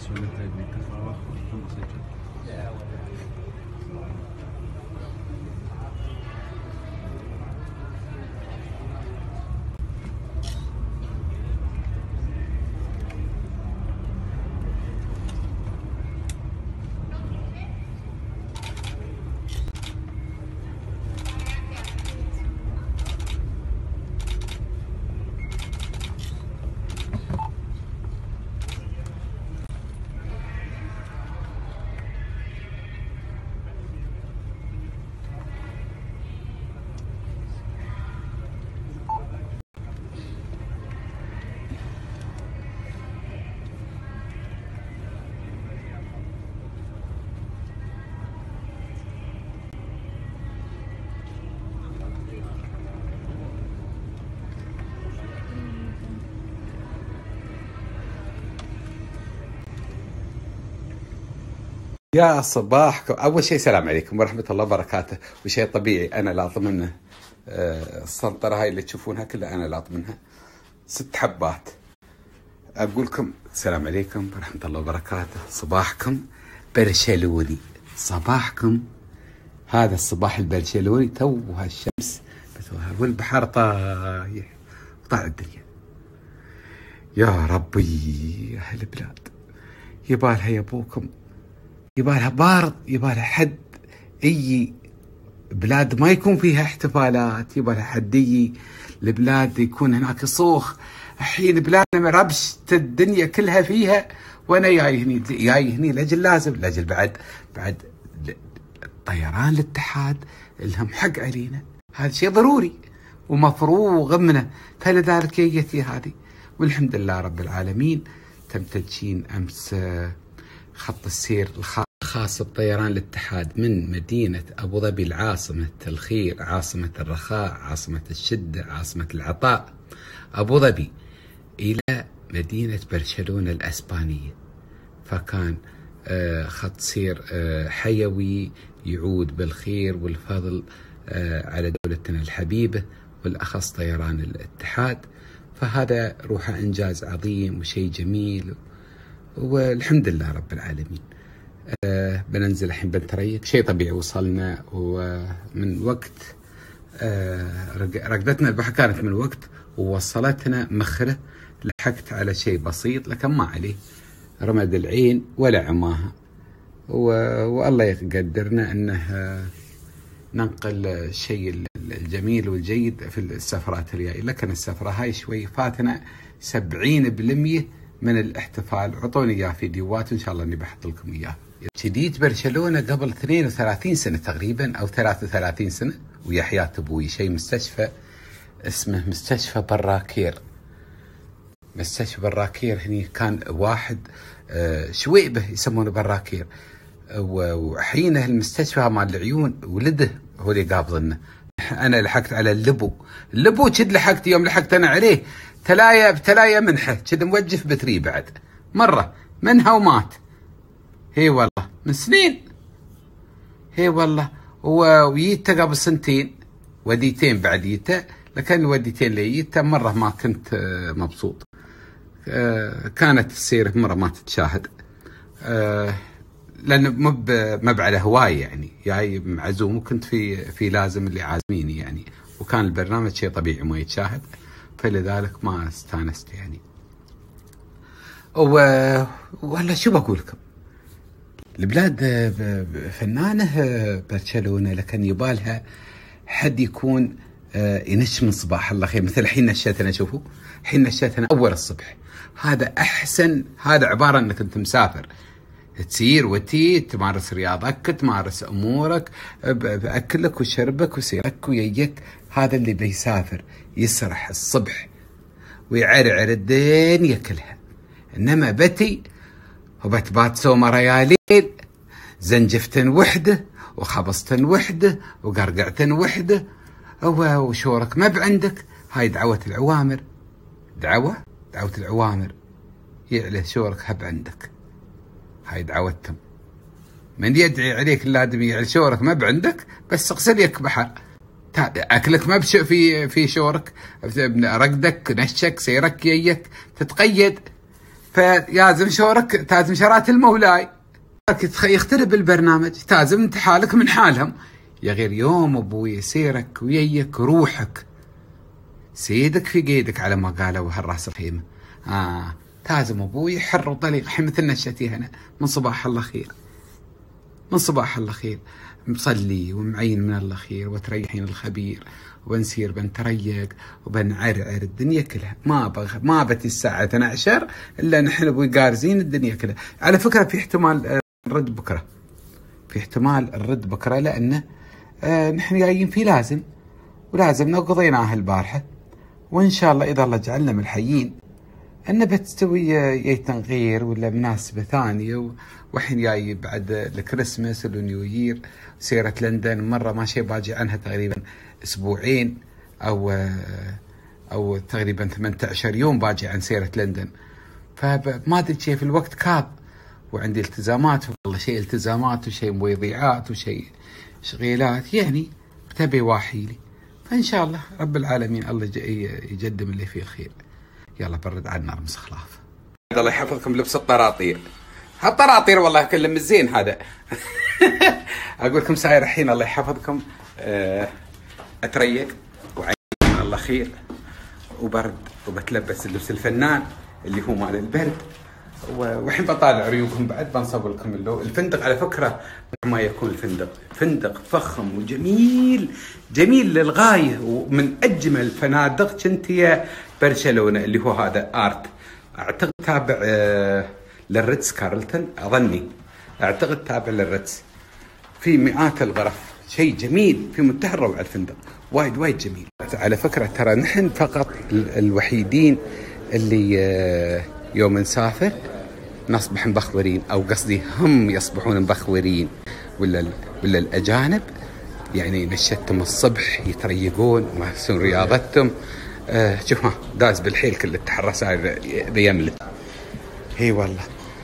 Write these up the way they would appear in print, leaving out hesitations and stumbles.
يا صباحكم. أول شيء السلام عليكم ورحمة الله وبركاته. وشيء طبيعي أنا لا أضمنه. السنطرة هاي اللي تشوفونها كلها أنا لا أضمنها 6 حبات. أقول لكم السلام عليكم ورحمة الله وبركاته. صباحكم برشلوني، صباحكم هذا الصباح البرشلوني. توها الشمس والبحر طايح وطاع الدنيا. يا ربي يا أهل البلاد، يبالها يا أبوكم، يبالها بارد، يبالها حد اي بلاد ما يكون فيها احتفالات، يبالها حد البلاد يكون هناك صوخ. الحين بلادنا ربشت الدنيا كلها فيها، وانا جاي هني لاجل بعد طيران الاتحاد لهم حق علينا. هذا شيء ضروري ومفروغ منه، فلذلك جيتي هذه. والحمد لله رب العالمين تم تدشين امس خط السير الخاص بطيران الاتحاد من مدينة أبو ظبي العاصمة الخير، عاصمة الرخاء، عاصمة الشدة، عاصمة العطاء، أبو ظبي، إلى مدينة برشلونة الأسبانية. فكان خط سير حيوي يعود بالخير والفضل على دولتنا الحبيبة، والأخص طيران الاتحاد. فهذا روحه إنجاز عظيم وشيء جميل، والحمد لله رب العالمين. بننزل الحين بنتريق، شيء طبيعي. وصلنا ومن وقت رقدتنا البحر كانت من وقت، ووصلتنا مخرة. لحقت على شيء بسيط لكن ما عليه، رمد العين ولا عماها، والله يقدرنا انه ننقل الشيء الجميل والجيد في السفرات الجاية. لكن السفرة هاي شوي فاتنا 70% من الاحتفال. عطوني اياه فيديوهات وان شاء الله اني بحط لكم اياه. جديد برشلونة قبل 32 سنة تقريبا او 33 سنة، ويا حياة ابوي شيء مستشفى اسمه مستشفى براكير. مستشفى براكير هني كان واحد شويبه يسمونه براكير، وحينه المستشفى مال العيون ولده هو اللي قابضنا. انا لحقت على اللبو كد لحقت. يوم لحقت انا عليه بتلايا منحه كد موجف بتري بعد مره منها ومات. هي والله من سنين، هي والله. ويته قبل 2 سنين، وديتين بعد يته، لكن الوديتين اللي يته مره ما كنت مبسوط. كانت السيره مره ما تتشاهد، لأن ما على هواي يعني، جاي معزوم وكنت في لازم اللي عازميني يعني، وكان البرنامج شيء طبيعي ما يتشاهد، فلذلك ما استانست يعني. والله شو بقول لكم، البلاد فنانه برشلونة، لكن يبالها حد يكون ينش من صباح الله خير. مثل الحين نشيتنا، شوفوا الحين نشيتنا اول الصبح. هذا احسن، هذا عباره انك انت مسافر تسير وتي تمارس رياضك، تمارس امورك باكلك وشربك وسيرك ويجيك. هذا اللي بيسافر يسرح الصبح ويعرعر الدنيا كلها. انما بتي وبتبات سومه ريالين، زنجفتن وحده وخبصتن وحده وقرقعتن وحده وشورك ما بعندك. هاي دعوة العوامر، دعوة العوامر يعلى شورك هب عندك. هاي دعوتهم، من يدعي عليك اللادم يعلى شورك ما بعندك، بس اغسل يك بحر. اكلك ما في شورك، رقدك نشك سيرك يك تتقيد. فيا زمشورك تازم شرات المولاي يخترب البرنامج، تازم انت حالك من حالهم. يا غير يوم ابوي سيرك وييك روحك سيدك في قيدك على ما قالوا هالراس الخيمه. تازم ابوي حر وطليق الحين مثل نشتي هنا من صباح الله خير، من صباح الله خير، مصلي ومعين من الله خير وتريحين الخبير وبنسير بنتريق وبنعرعر الدنيا كلها. ما بتي الساعة 12 إلا نحن ابوي قارزين الدنيا كلها. على فكرة في احتمال نرد بكرة، في احتمال نرد بكرة لأنه نحن جايين في ولازم قضيناها البارحة، وإن شاء الله إذا الله جعلنا من الحيين أنه بتستوي يا تنغير ولا مناسبة ثانية. وحين جاي بعد الكريسماس والنيو يير سيرة لندن مرة ما شيء باجي عنها تقريبا أسبوعين أو تقريبا 18 يوم باجي عن سيرة لندن. فما أدري كيف الوقت كاب وعندي التزامات، والله شيء التزامات وشيء مضيعات وشيء شغيلات يعني بتبي واحيلي. فإن شاء الله رب العالمين الله يقدم اللي فيه الخير. يلا برد على النار مسخلاف. الله يحفظكم لبس الطراطير، هالطراطير والله كله مزين هذا. اقول لكم ساير الحين الله يحفظكم اتريق وعين الله خير وبرد وبتلبس لبس الفنان اللي هو مال البرد، والحين بطالع عيوبكم بعد بنصور لكم الفندق. على فكره ما يكون الفندق فندق فخم وجميل جميل للغايه، ومن اجمل الفنادق كنت برشلونه اللي هو هذا ارت، اعتقد تابع للريتز كارلتون، اظني اعتقد تابع للريتز، في مئات الغرف، شيء جميل في منتهى الروعه الفندق، وايد جميل. على فكره ترى نحن فقط الوحيدين اللي يوم نسافر نصبح مبخورين، او قصدي هم يصبحون مبخورين، ولا الاجانب يعني نشتهم الصبح يتريقون ويمارسون رياضتهم. شوف داز بالحيل كل التحرس هذا يملت. هي والله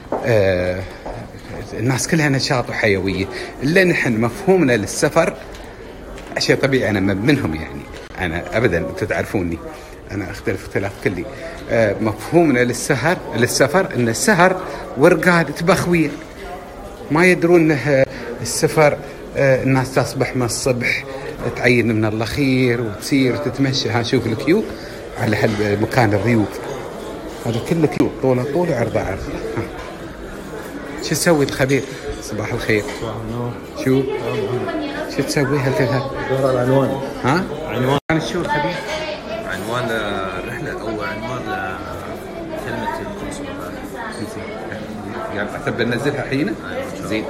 الناس كلها نشاط وحيويه، الا نحن مفهومنا للسفر شيء طبيعي. انا منهم يعني، انا ابدا انتم تعرفوني انا اختلف اختلاف كلي. مفهومنا للسفر ان السهر ورقاد تبخوير، ما يدرون انه السفر الناس تصبح من الصبح تعين من الله خير وتسير تتمشى. شوف الكيو على هالمكان الريوق هذا كله كيو، طوله وعرضه عرض. شو تسوي الخبير؟ صباح الخير. شو تسوي هالكذا؟ دور العنوان. عنوان شو الخبير؟ عنوان الرحلة أو عنوان كلمة القنصل. يعني حسب بنزلها حين؟ زين.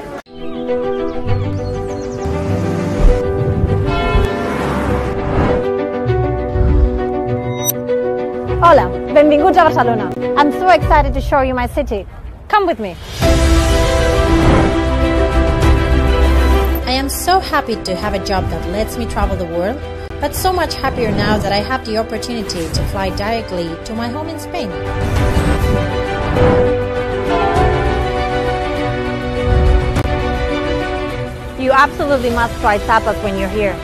Hola, benvinguts a Barcelona. I'm so excited to show you my city. Come with me. I am so happy to have a job that lets me travel the world, but so much happier now that I have the opportunity to fly directly to my home in Spain. You absolutely must try tapas when you're here.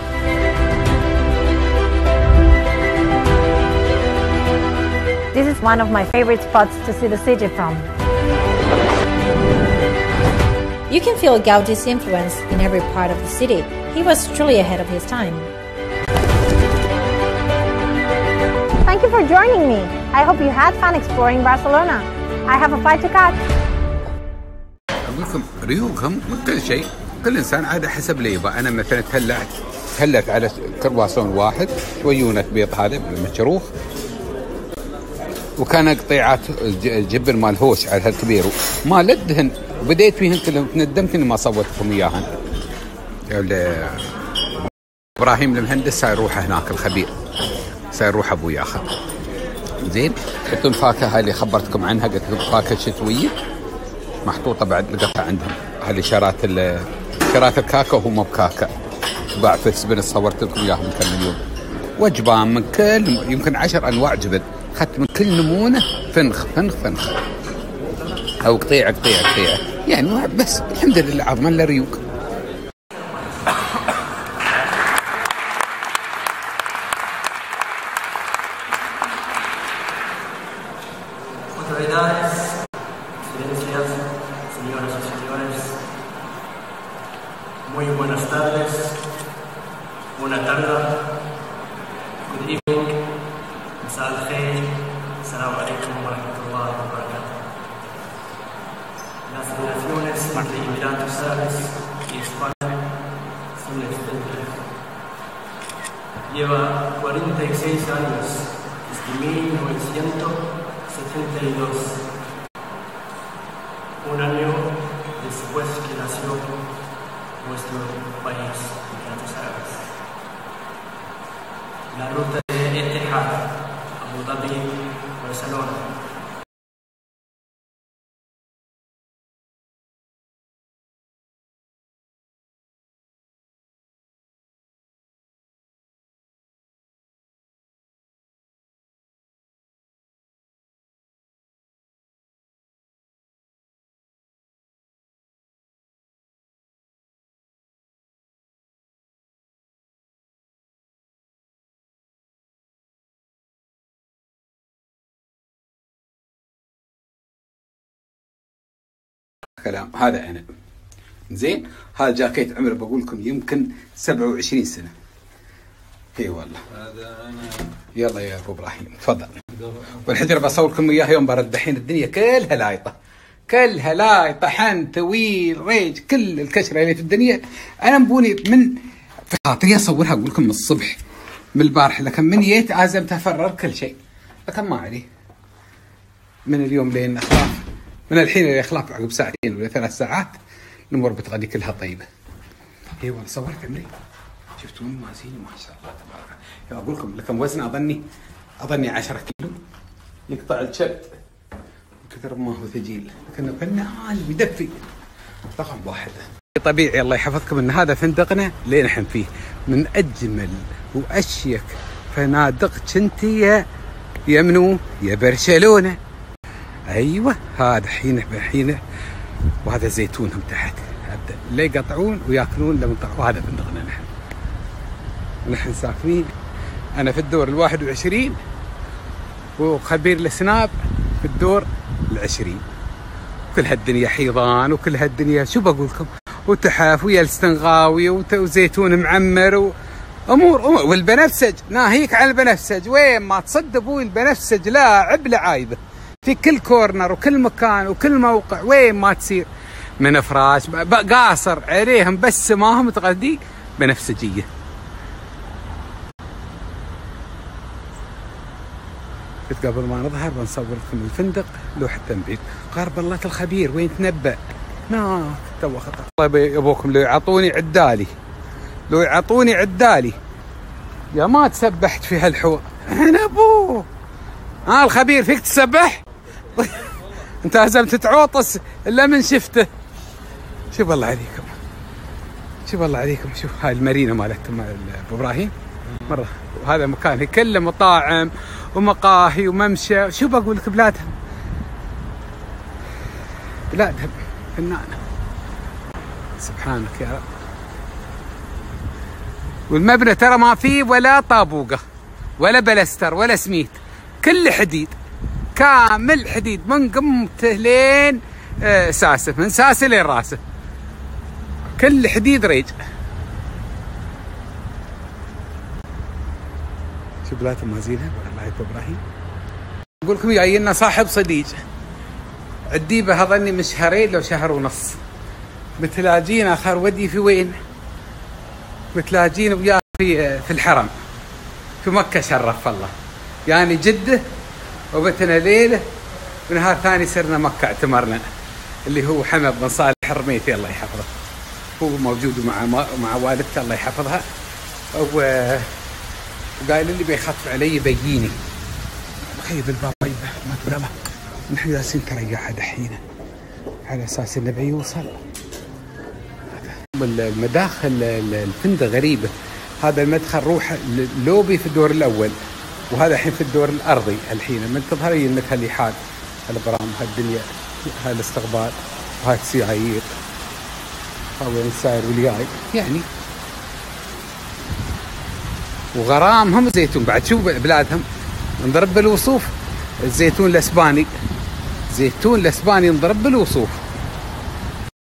This is one of my favorite spots to see the city from. You can feel Gaudi's influence in every part of the city. He was truly ahead of his time. Thank you for joining me. I hope you had fun exploring Barcelona. I have a flight to catch. أقول لكم ريوقهم من كل شيء، كل إنسان عاد حسب اللي يبغى. أنا مثلا تهلت على كرواسون واحد ويونة بيض هذا مشروخ، وكان قطيعات جبن مال هوش على هالكبير ما لدهن، وبديت فيهن كلهم. ندمت اني ما صورتكم اياهن. ابراهيم المهندس سيروح هناك الخبير، سيروح ابو ياخذ زين. حطوا الفاكهه هاي اللي خبرتكم عنها، قلت لكم فاكهه شتويه محطوطه بعد القطع عندهم. هذه شرات الكاكا وهو مو بكاكا، تباع في السبن، صورت لكم اياها من كم يوم. وجبان من كل يمكن 10 انواع جبن، اخذت من كل نمونه فنخ او قطيعه يعني. بس الحمد لله عظما لا ريوق. وتعيدان señoras y señores, muy buenas tardes, buena tarde, good evening, مساء الخير, السلام عليكم ورحمة الله وبركاته. Las relaciones entre Emiratos Árabes y España son extensas. Lleva 46 años, desde 1972, un año después que nació nuestro país, Emiratos Árabes. La ruta de Etihad, Abu Dhabi, Barcelona. كلام هذا انا زين. هذا جاكيت عمره بقول لكم يمكن 27 سنه. اي والله هذا انا. يلا يا ابو ابراهيم تفضل. والحجره بصور لكم اياها يوم برد. دحين الدنيا كلها لايطه، كلها لايطه، حن طويل ريج، كل الكشره اللي في الدنيا انا مبوني من في خاطري اصورها اقول لكم من الصبح من البارح، لكن من جيت عزمت افرر كل شيء، لكن ما عليه. من اليوم لين اخلاف، من الحين اللي اخلاف عقب ساعتين ولا 3 ساعات الامور بتغدي كلها طيبه. اي والله صورت عمري، شفتوني مازيني ما شاء الله تبارك. يا اقول لكم لكم وزن اظني 10 كيلو يقطع الشبت كثر ما هو ثقيل، لكنه فنان ويدفي رقم واحد. طبيعي الله يحفظكم ان هذا فندقنا اللي نحن فيه من اجمل واشيك فنادق كنتي يا منو يا برشلونه. ايوه هذا حين وهذا زيتونهم تحت ابدا اللي يقطعون وياكلون لما يطلعوا. هذا فندقنا نحن ساكنين. انا في الدور 21 وخبير السناب في الدور 20. كل هالدنيا حيضان وكل هالدنيا شو بقول لكم، وتحف ويا الستنغاوي وزيتون معمر امور والبنفسج. ناهيك عن البنفسج، وين ما تصد ابوي البنفسج لاعب لعايبه في كل كورنر وكل مكان وكل موقع، وين ما تصير من فراش قاصر عليهم بس ما هم تغذي بنفسجيه. قبل ما نظهر بنصور لكم الفندق لوحة تنبيه. قارب الله الخبير وين تنبأ هناك تو خطر. الله ابوكم لو يعطوني عدالي يا ما تسبحت في هالحوار. انا ابوه الخبير فيك تسبح انت هزمت تعوطس الا من شفته. شوف الله عليكم، شوف الله عليكم. شوف هاي المارينا مالتكم ابو ابراهيم مره، وهذا مكان كله مطاعم ومقاهي وممشى. شو بقول لك بلادهم فنانه سبحانك يا رب. والمبنى ترى ما فيه ولا طابوقه ولا بلستر ولا سميت، كل حديد كامل حديد من قمته لين ساسه، من ساسه لين راسه كل حديد ريج. شو بلاتهم مازينها والله يا ابراهيم. اقول لكم جاي لنا صاحب صديق الديبه هظني من شهرين لو شهر ونص، بتلاقين اخر ودي في وين؟ بتلاقين وياه في الحرم في مكه شرف الله، يعني جده وبتنا ليله ونهار ثاني سرنا مكه اعتمرنا، اللي هو حمد بن صالح الرميثي الله يحفظه، هو موجود مع والدته الله يحفظها، وقايل اللي بيخطف علي بيجيني خيب الباب ما تبغى. نحن جالسين تريحها دحين على اساس انه بيوصل. المداخل الفندق غريبه، هذا المدخل روح اللوبي في الدور الاول، وهذا الحين في الدور الارضي. الحين من تظهر لك اللي حال البرام هالدنيا، هاي الاستقبال وهاي السيايير هاي الساير والجاي يعني، وغرامهم زيتون بعد. شوف بلادهم نضرب بالوصوف. الزيتون الاسباني، زيتون الاسباني نضرب بالوصوف.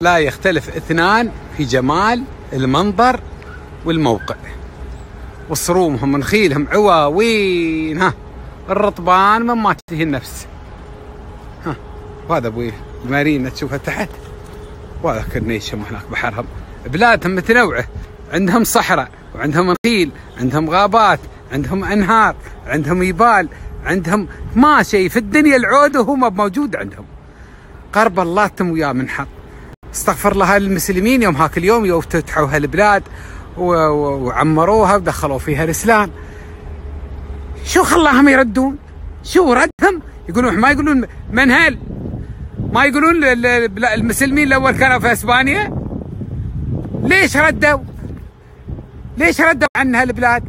لا يختلف اثنان في جمال المنظر والموقع، وصرومهم ونخيلهم عواوين، ها الرطبان ما تشتهي النفس. ها وهذا ابوي المارينا تشوفها تحت، وهذا كورنيشهم هناك بحرهم. بلادهم متنوعة، عندهم صحراء وعندهم نخيل، عندهم غابات، عندهم انهار، عندهم جبال، عندهم ما شيء في الدنيا العود وهو ما موجود عندهم. قرب الله تم وياه منحط. استغفر الله المسلمين يوم هاك اليوم يوم فتحوا هالبلاد وعمروها ودخلوا فيها الاسلام، شو خلاهم يردون؟ شو ردهم؟ يقولون ما يقولون منهل، ما يقولون المسلمين الاول كانوا في اسبانيا؟ ليش ردوا؟ ليش ردوا عن هالبلاد؟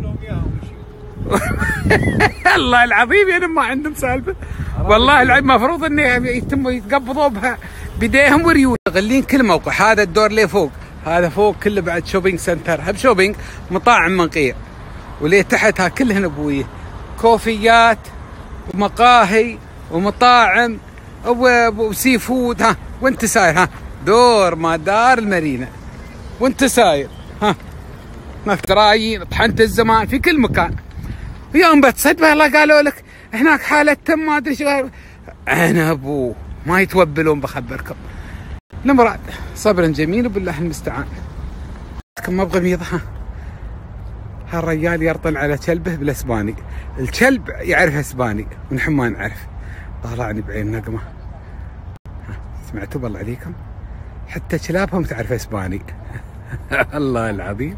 الله العظيم يعني ما عندهم سالفه، والله العظيم المفروض انه يتم يتقبضوا بها بيديهم وريون. غلين كل موقع، هذا الدور اللي فوق، هذا فوق كله بعد شوبينج سنتر، هب شوبينج مطاعم منقيع، واللي تحتها كلهن ابويه كوفيات ومقاهي ومطاعم وسي فود. ها وانت ساير، ها دور ما دار المارينا وانت ساير، ها درايين طحنت الزمان في كل مكان. يوم بتصدق الله قالوا لك هناك حالة ما ادري شو، انا ابوه ما يتوبلون بخبركم. المراد صبر جميل وبالله المستعان. ما ابغى ميضها. هالرجال يرطن على كلبه بالاسباني، الكلب يعرف اسباني ونحن ما نعرف. طالعني بعين نقمه. سمعتوا بالله عليكم؟ حتى كلابهم تعرف اسباني. الله العظيم.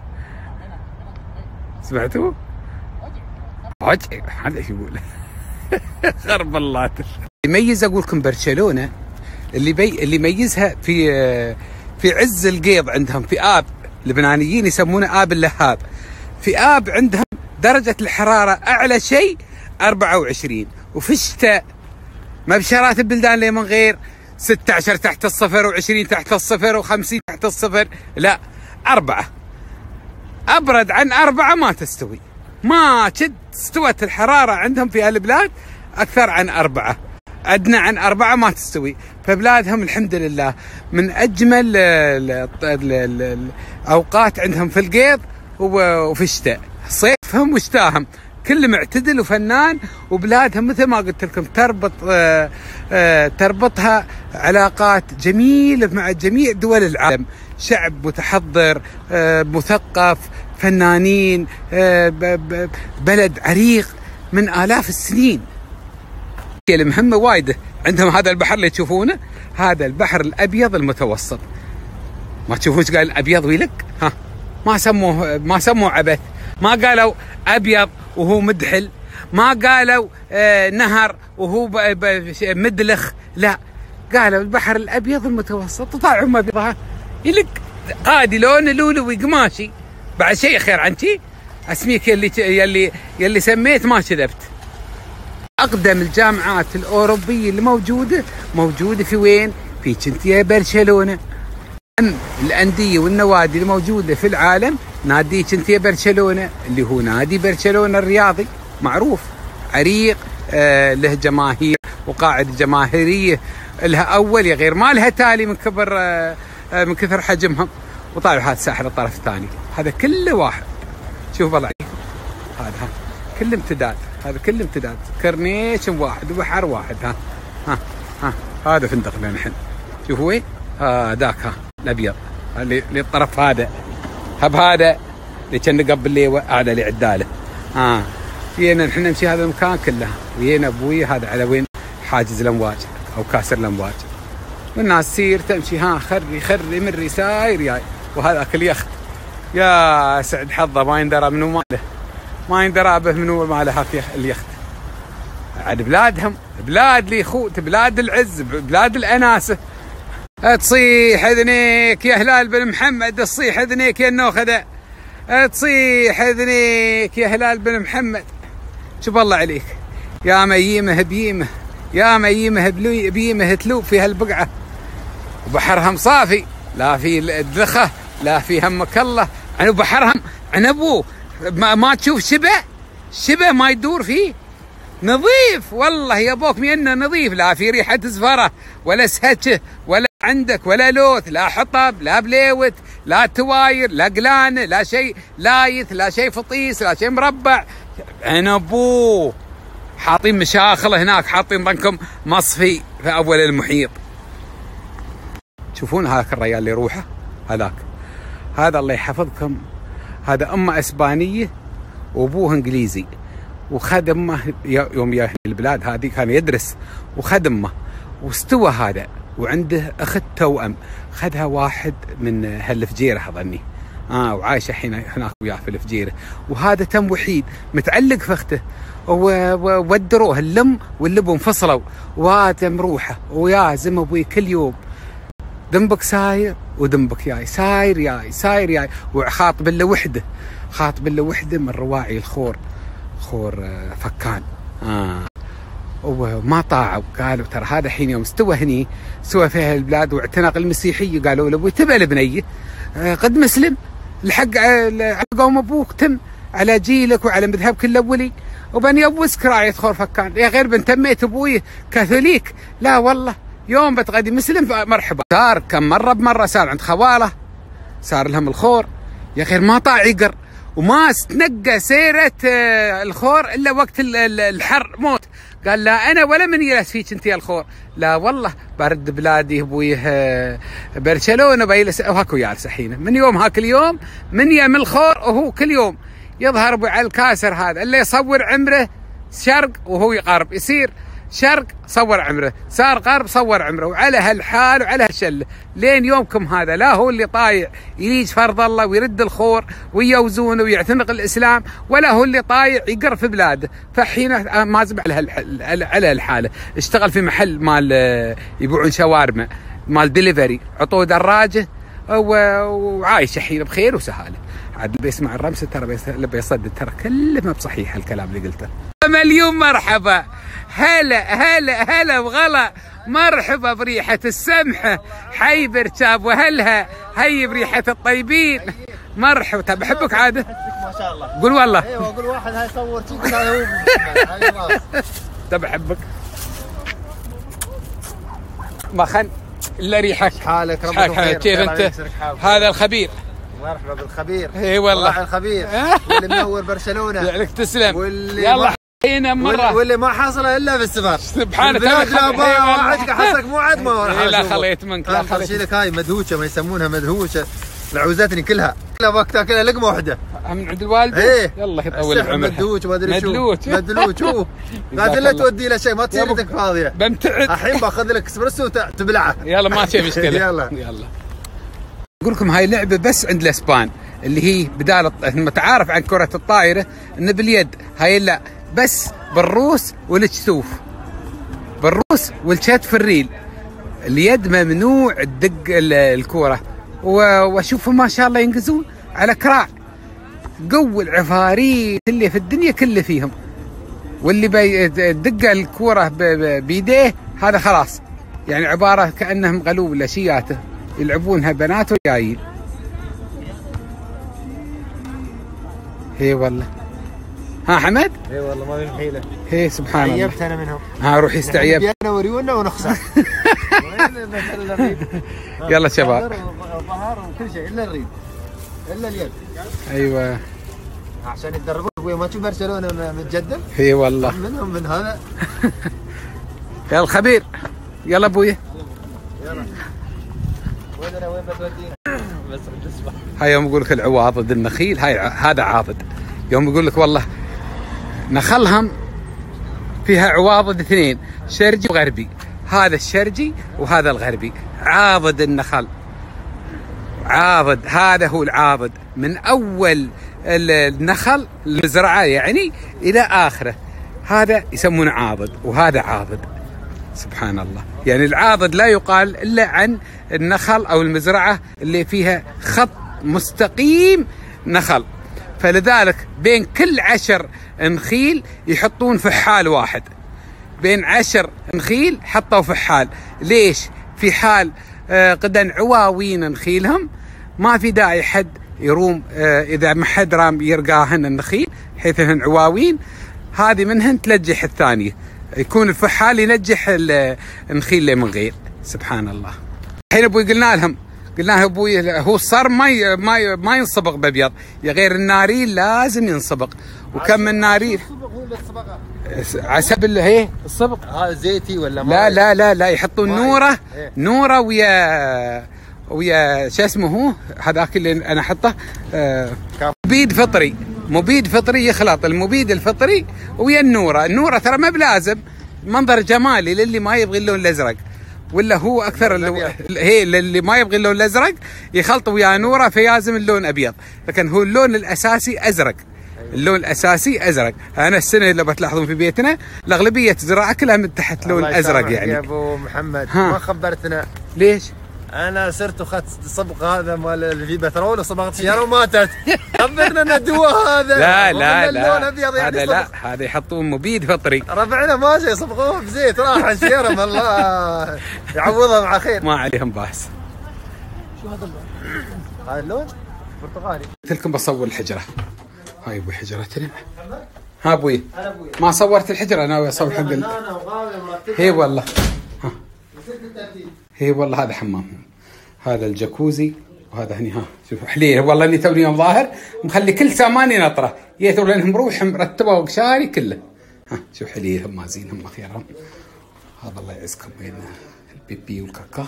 سمعتوا؟ عجيب هذا ايش يقول. خرب الله. يميز اقول لكم برشلونه اللي يميزها في عز القيض عندهم في اب، اللبنانيين يسمونه اب اللهاب. في اب عندهم درجه الحراره اعلى شيء 24، وفي الشتاء ما بشارات البلدان اللي من غير 16 تحت الصفر و20 تحت الصفر و50 تحت الصفر، لا 4. ابرد عن 4 ما تستوي، ما شد استوت الحراره عندهم في هالبلاد اكثر عن 4، ادنى عن 4 ما تستوي. فبلادهم الحمد لله من اجمل الاوقات عندهم في القيض وفي الشتاء، صيفهم وشتاهم كله معتدل وفنان. وبلادهم مثل ما قلت لكم تربطها علاقات جميله مع جميع دول العالم، شعب متحضر مثقف فنانين، بلد عريق من آلاف السنين. المهمة وايدة عندهم. هذا البحر اللي تشوفونه هذا البحر الأبيض المتوسط، ما تشوفوش قال الأبيض ويلك؟ ها ما سموه عبث، ما قالوا أبيض وهو مدحل، ما قالوا نهر وهو مدلخ، لا قالوا البحر الأبيض المتوسط. وطلعوا ما بيضها يلك قادي لون لولوي قماشي، بعد شيء خير عن شي اسميك يلي سميت ما كذبت. اقدم الجامعات الاوروبيه اللي موجوده في وين؟ في كنتيا برشلونه. الانديه والنوادي الموجوده في العالم نادي كنتيا برشلونه اللي هو نادي برشلونه الرياضي معروف عريق، له جماهير وقاعده جماهيريه لها اول يا غير ما لها تالي من كبر من كثر حجمهم. وطالع هذا ساحل الطرف الثاني، هذا كله واحد. شوف والله هذا كله امتداد، هذا كله امتداد، كورنيش واحد وبحر واحد. ها هذا فندقنا نحن. شوفوا وين؟ ذاك الابيض اللي الطرف هذا، هب هذا اللي كان قبل اللي هذا اللي عداله. جينا نحن نمشي هذا المكان كله، ويانا ابوي هذا على وين؟ حاجز الامواج او كاسر الامواج. والناس تصير تمشي خري مري ساير جاي. وهذاك اليخت يا سعد حظه ما يندرى منو ماله، ما يندرى به منو ماله هاك اليخت. عاد بلادهم بلاد لي خوت، بلاد العز، بلاد الاناسه. تصيح اذنيك يا هلال بن محمد، تصيح اذنيك يا النوخذه، تصيح اذنيك يا هلال بن محمد. شوف الله عليك يا ميمه بيمه، يا ميمه بيمه تلوب في هالبقعه. وبحرهم صافي، لا في الدخه لا في همك الله. يعني بحرهم عنبوه ما تشوف شبه ما يدور فيه، نظيف والله يا ابوك مينه نظيف، لا في ريحه زفره ولا سهجه ولا عندك ولا لوث، لا حطب، لا بليوت، لا تواير، لا قلانه، لا شيء لايث، لا شيء فطيس، لا شيء مربع. عنبوه حاطين مشاخل هناك، حاطين ظنكم مصفي في اول المحيط. تشوفون هذاك الرجال اللي يروحه هذاك، هذا الله يحفظكم، هذا امه اسبانيه وابوه انجليزي، وخدمه يوم يا البلاد هذه كان يدرس وخدمه، واستوى هذا، وعنده اخت توأم خذها واحد من هالفجيره اظني، وعايشه الحين هناك وياه في الفجيره، وهذا تم وحيد متعلق في اخته، وودروه اللم واللبو انفصلوا، وهذا مروحه وياه زم ابوي كل يوم ذنبك ساير ودنبك جاي، ساير جاي ساير جاي، وخاطب له وحده، خاطب له وحده من رواعي الخور، خور فكان. وما طاعوا، قالوا ترى هذا الحين يوم استوى هني، استوى في البلاد واعتنق المسيحيه، قالوا له ابوي تبى لبنيه قد مسلم الحق على قوم ابوك، تم على جيلك وعلى مذهبك الاولي، وبني ابوسك راعي خور فكان، يا غير بن تميت ابوي كاثوليك، لا والله يوم بتغدي مسلم مرحبا. صار كم مره بمره، صار عند خواله صار لهم الخور، يا غير ما طاع يقر، وما استنقى سيره الخور الا وقت الحر موت، قال لا انا ولا من يلس فيك انت يا الخور، لا والله برد بلادي ابويه برشلونه بيلس، وهاكو جالس الحين من يوم هاك اليوم من يم الخور، وهو كل يوم يظهر ابو على الكاسر هذا اللي يصور عمره شرق وهو يقارب، يصير شرق صور عمره، صار غرب صور عمره، وعلى هالحال وعلى هالشله لين يومكم هذا، لا هو اللي طايع يليج فرض الله ويرد الخور ويوزونه ويعتنق الاسلام، ولا هو اللي طايع يقر في بلاده. فحين ما زب على هالحاله، اشتغل في محل مال يبيعون شاورما مال دليفري، عطوه دراجه وعايش الحين بخير وسهاله. عاد اللي بيسمع الرمسه ترى اللي بيصدق ترى كله ما بصحيح الكلام اللي قلته. مليون مرحبا، هلا هلا هلا وغلا، مرحبا بريحة السمحة، حي بركاب وهلها، هي بريحة الطيبين، مرحبا. طب احبك عاده ما شاء الله، قول والله. ايوه قول واحد هاي صور شيك هذا هو. طب احبك ما خن الا ريحك. حالك ربك بخير، كيف انت؟ هذا الخبير. مرحبا بالخبير. اي والله الخبير واللي منور برشلونه. لك تسلم. واللي يلا هنا مره واللي ما حصل الا في السفر. سبحان الله. واحد حصلك مو عاد ما راح. لا خليت منك، لا خليت لك. هاي مدهوشه، ما يسمونها مدهوشه، لعوزتني كلها وقتها كلها لقمه واحده من عند الوالد. ايه يلا يطول بعمرها. مدلوج ما ادري شو مدلوج هو. قالت لا تودي له شيء، ما تصير يدك فاضيه. بمتعد الحين باخذ لك اسبريسو تبلعه. يلا ما في مشكله. يلا اقول لكم هاي لعبه بس عند الاسبان، اللي هي بدال متعارف عن كره الطائره ان باليد، هاي لا بس بالروس والكتوف، بالروس والكتف الريل، اليد ممنوع تدق الكوره. واشوفهم ما شاء الله ينقزون على كراع، قو العفاريت اللي في الدنيا كله فيهم، واللي بيدق الكوره بيديه هذا خلاص، يعني عباره كانهم غلو لشياته يلعبونها بنات وجايين. هي والله. ها حمد؟ اي والله ما في حيله. هي سبحان الله. عيبت انا منهم. روح يستعيب. انا وريونا ونخسر. يلا شباب. ظهر وكل شيء الا الريد الا اليد. ايوه عشان يتدربون ابوي، ما تشوف برشلونه متجدد؟ هي والله. منهم من هذا. يلا خبير، يلا ابويا. يلا وين بتودينا؟ بس بالنسبه هاي يوم يقول لك العواضد النخيل، هذا عاضد. يوم يقول لك والله نخلهم فيها عواضد اثنين، شرجي وغربي، هذا الشرجي وهذا الغربي، عاضد النخل. عاضد هذا هو العاضد، من اول النخل المزرعه يعني الى اخره، هذا يسمونه عاضد وهذا عاضد. سبحان الله، يعني العاضد لا يقال الا عن النخل او المزرعه اللي فيها خط مستقيم نخل، فلذلك بين كل 10 نخيل يحطون فحال واحد، بين 10 نخيل حطوا فحال. ليش؟ في حال قدن عواوين نخيلهم ما في داعي حد يروم، اذا ما حد رام يرقاهن النخيل حيث هن عواوين، هذه منهن تلجح الثانيه، يكون الفحال ينجح النخيل اللي من غير. سبحان الله. الحين ابوي قلنا لهم ابوي هو الصار ما ينصبغ بابيض، غير الناريل لازم ينصبغ. وكم من ناريل هو اللي صبغه عسب هي الصبغ. هذا زيتي ولا لا يحطون نوره ويا شو اسمه هو هذاك اللي انا احطه مبيد فطري يخلط المبيد الفطري ويا النوره ترى ما بلازم، منظر جمالي للي ما يبغي اللون الازرق، ولا هو اكثر هي اللي ما يبغي اللون الازرق يخلط ويا نوره فيازم اللون ابيض، لكن هو اللون الاساسي ازرق. اللون الاساسي ازرق. انا السنه اللي بتلاحظون في بيتنا الاغلبيه الزراعه كلها من تحت لون ازرق يعني. يا ابو محمد ما خبرتنا ليش؟ انا صرت اخذت الصبغ هذا مال اللي فيه بترول وصبغت سياره وماتت. خبرنا ان الدواء هذا لا هذا يحطون مبيد فطري. ربعنا ماشي يصبغوه بزيت راح السياره الله يعوضها مع خير. ما عليهم باس. شو هذا اللون؟ هذا اللون برتقالي. قلت لكم بصور الحجره. هاي ابوي حجرتنا. ها ابوي ما صورت الحجره انا اصور حق هي والله. هي والله هذا حمام، هذا الجاكوزي، وهذا هني ها شوفوا حليه والله اني توني يوم ظاهر مخلي كل ساماني نطره يثروا لانهم روح مرتبه وقشاري كله. ها شوف حليهم مازينهم خيرهم. هذا الله يعزكم وين البيبي والكاكا.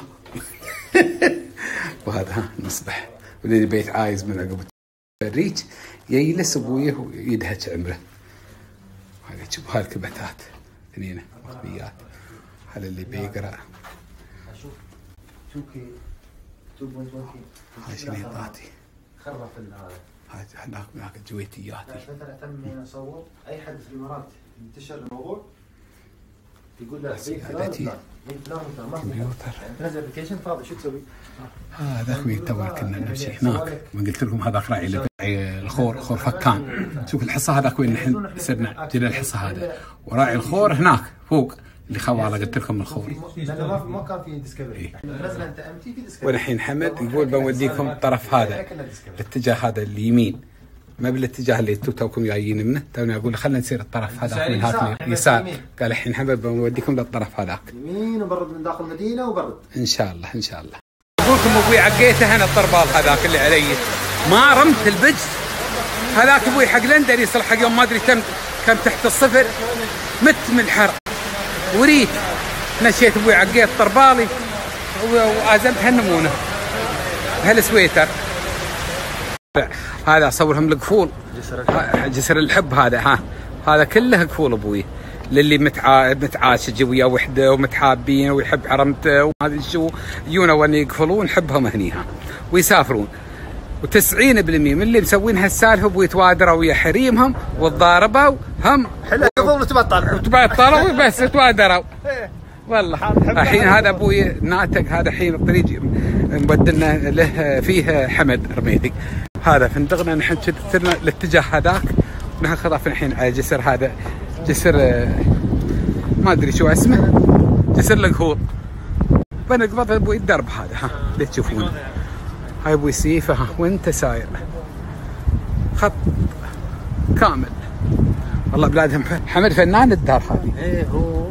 وهذا ها المسبح واللي بيت عايز من عقب الريج يجلس ابويه ويدهش عمره. هذا شوف هالكبتات اثنين مخبيات. هذا اللي بيقرا هاي شنيطاتي خرف هذا. هاي هناك جويتياتي. مثلا تم اصور اي حد في الامارات انتشر الموضوع يقول له كمبيوتر تنزل ابلكيشن فاضي شو تسوي؟ هذا اخوي تو كنا نمشي هناك ما قلت لكم هذاك راعي الخور خور فكان. شوف الحصه هذاك وين نحن صرنا جينا الحصه هذا وراعي الخور هناك فوق اللي خواله قلت لكم الخور. لانه ما كان في ديسكفري. نزلنا انت امتي في ديسكفري. والحين حمد يقول بنوديكم الطرف هذا الاتجاه هذا اليمين ما بالاتجاه اللي توكم جايين منه. توني اقول خلينا نسير الطرف هذاك من هاك يسار. قال الحين حمد بنوديكم للطرف هذاك يمين وبرد من داخل المدينه وبرد ان شاء الله. اقول لكم ابوي عقيته هنا الطربال هذاك اللي علي ما رمت البج هذاك ابوي حق لندن يصل حق يوم ما ادري كم تحت الصفر مت من الحر وريت نشيت ابوي عقيت طربالي وازمت هالنمونه هالسويتر. هذا اصورهم القفول جسر الحب هذا هذا كله قفول ابوي للي متعاشج ويا وحده ومتحابين ويحب حرمته وما ادري شو يجونا وين يقفلون حبهم هنيها ويسافرون. و90% من اللي مسوين هالسالفه ويتوادروا ويا حريمهم وتضاربوا هم حلو قفلوا وتبطلوا بس توادروا والله. الحين هذا ابوي ناتج هذا الحين الطريق مبدلنا له فيه حمد رميدي. هذا فندقنا نحن سرنا الاتجاه هذاك وناخذ الحين على جسر هذا جسر ما ادري شو اسمه جسر القهور. بنقبض ابوي الدرب هذا اللي تشوفونه. هاي ابوي سيفه وانت ساير خط كامل والله بلادهم. حمد فنان الدار هذه. ايه هو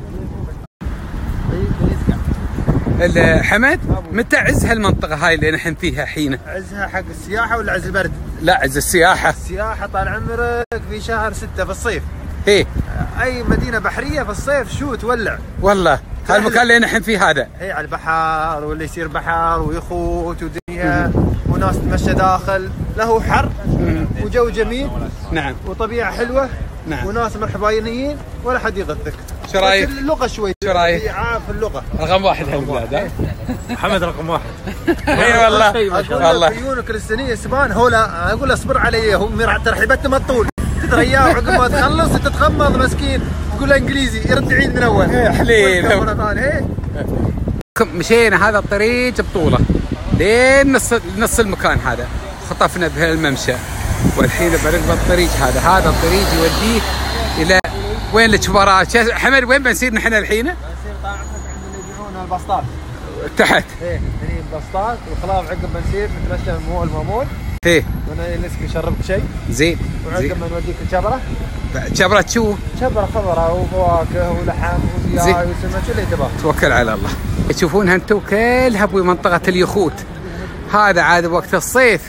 حمد متى عز هالمنطقه هاي اللي نحن فيها حين؟ عزها حق السياحه ولا عز البرد؟ لا عز السياحه. السياحه طال عمرك في شهر 6 في الصيف. ايه اي مدينه بحريه في الصيف شو تولع والله. هالمكان اللي نحن فيه هذا اي على البحر واللي يصير بحر ويخوت ودنيا وناس تمشى داخل له حر وجو جميل. نعم وطبيعه حلوه. نعم وناس مرحباينيين ولا حد يغثك. شو رايك؟ اللغه شوي شو رايك؟ في اللغه رقم واحد هالبلاد. محمد رقم واحد. اي والله والله عيون كريستيانيه اسبان هولا اقول اصبر علي هو ترحيبتهم الطول تدري اياه وعقب ما تخلص تتغمض مسكين تقول له انجليزي يرد يعيد من اول. حليل. مشينا هذا الطريق بطوله لين نص المكان هذا خطفنا بهالممشى والحين بركب الطريق هذا الطريق يوديك الى وين الشبارات. حمد وين بنصير نحن الحين؟ بنصير طال عمرك عند اللي يبيعون البسطات تحت. ايه هني البسطات والخلاف عقب بنصير نتمشى من مول. ايه ونجلسك نشربك شيء زين. وعقب ما نوديك الشبره. شبرة شو؟ شبره خضراء وفواكه ولحم وزياي وسمك اللي تبغاه. توكل على الله. تشوفونها انتم كلها بمنطقة اليخوت. هذا عاد وقت الصيف.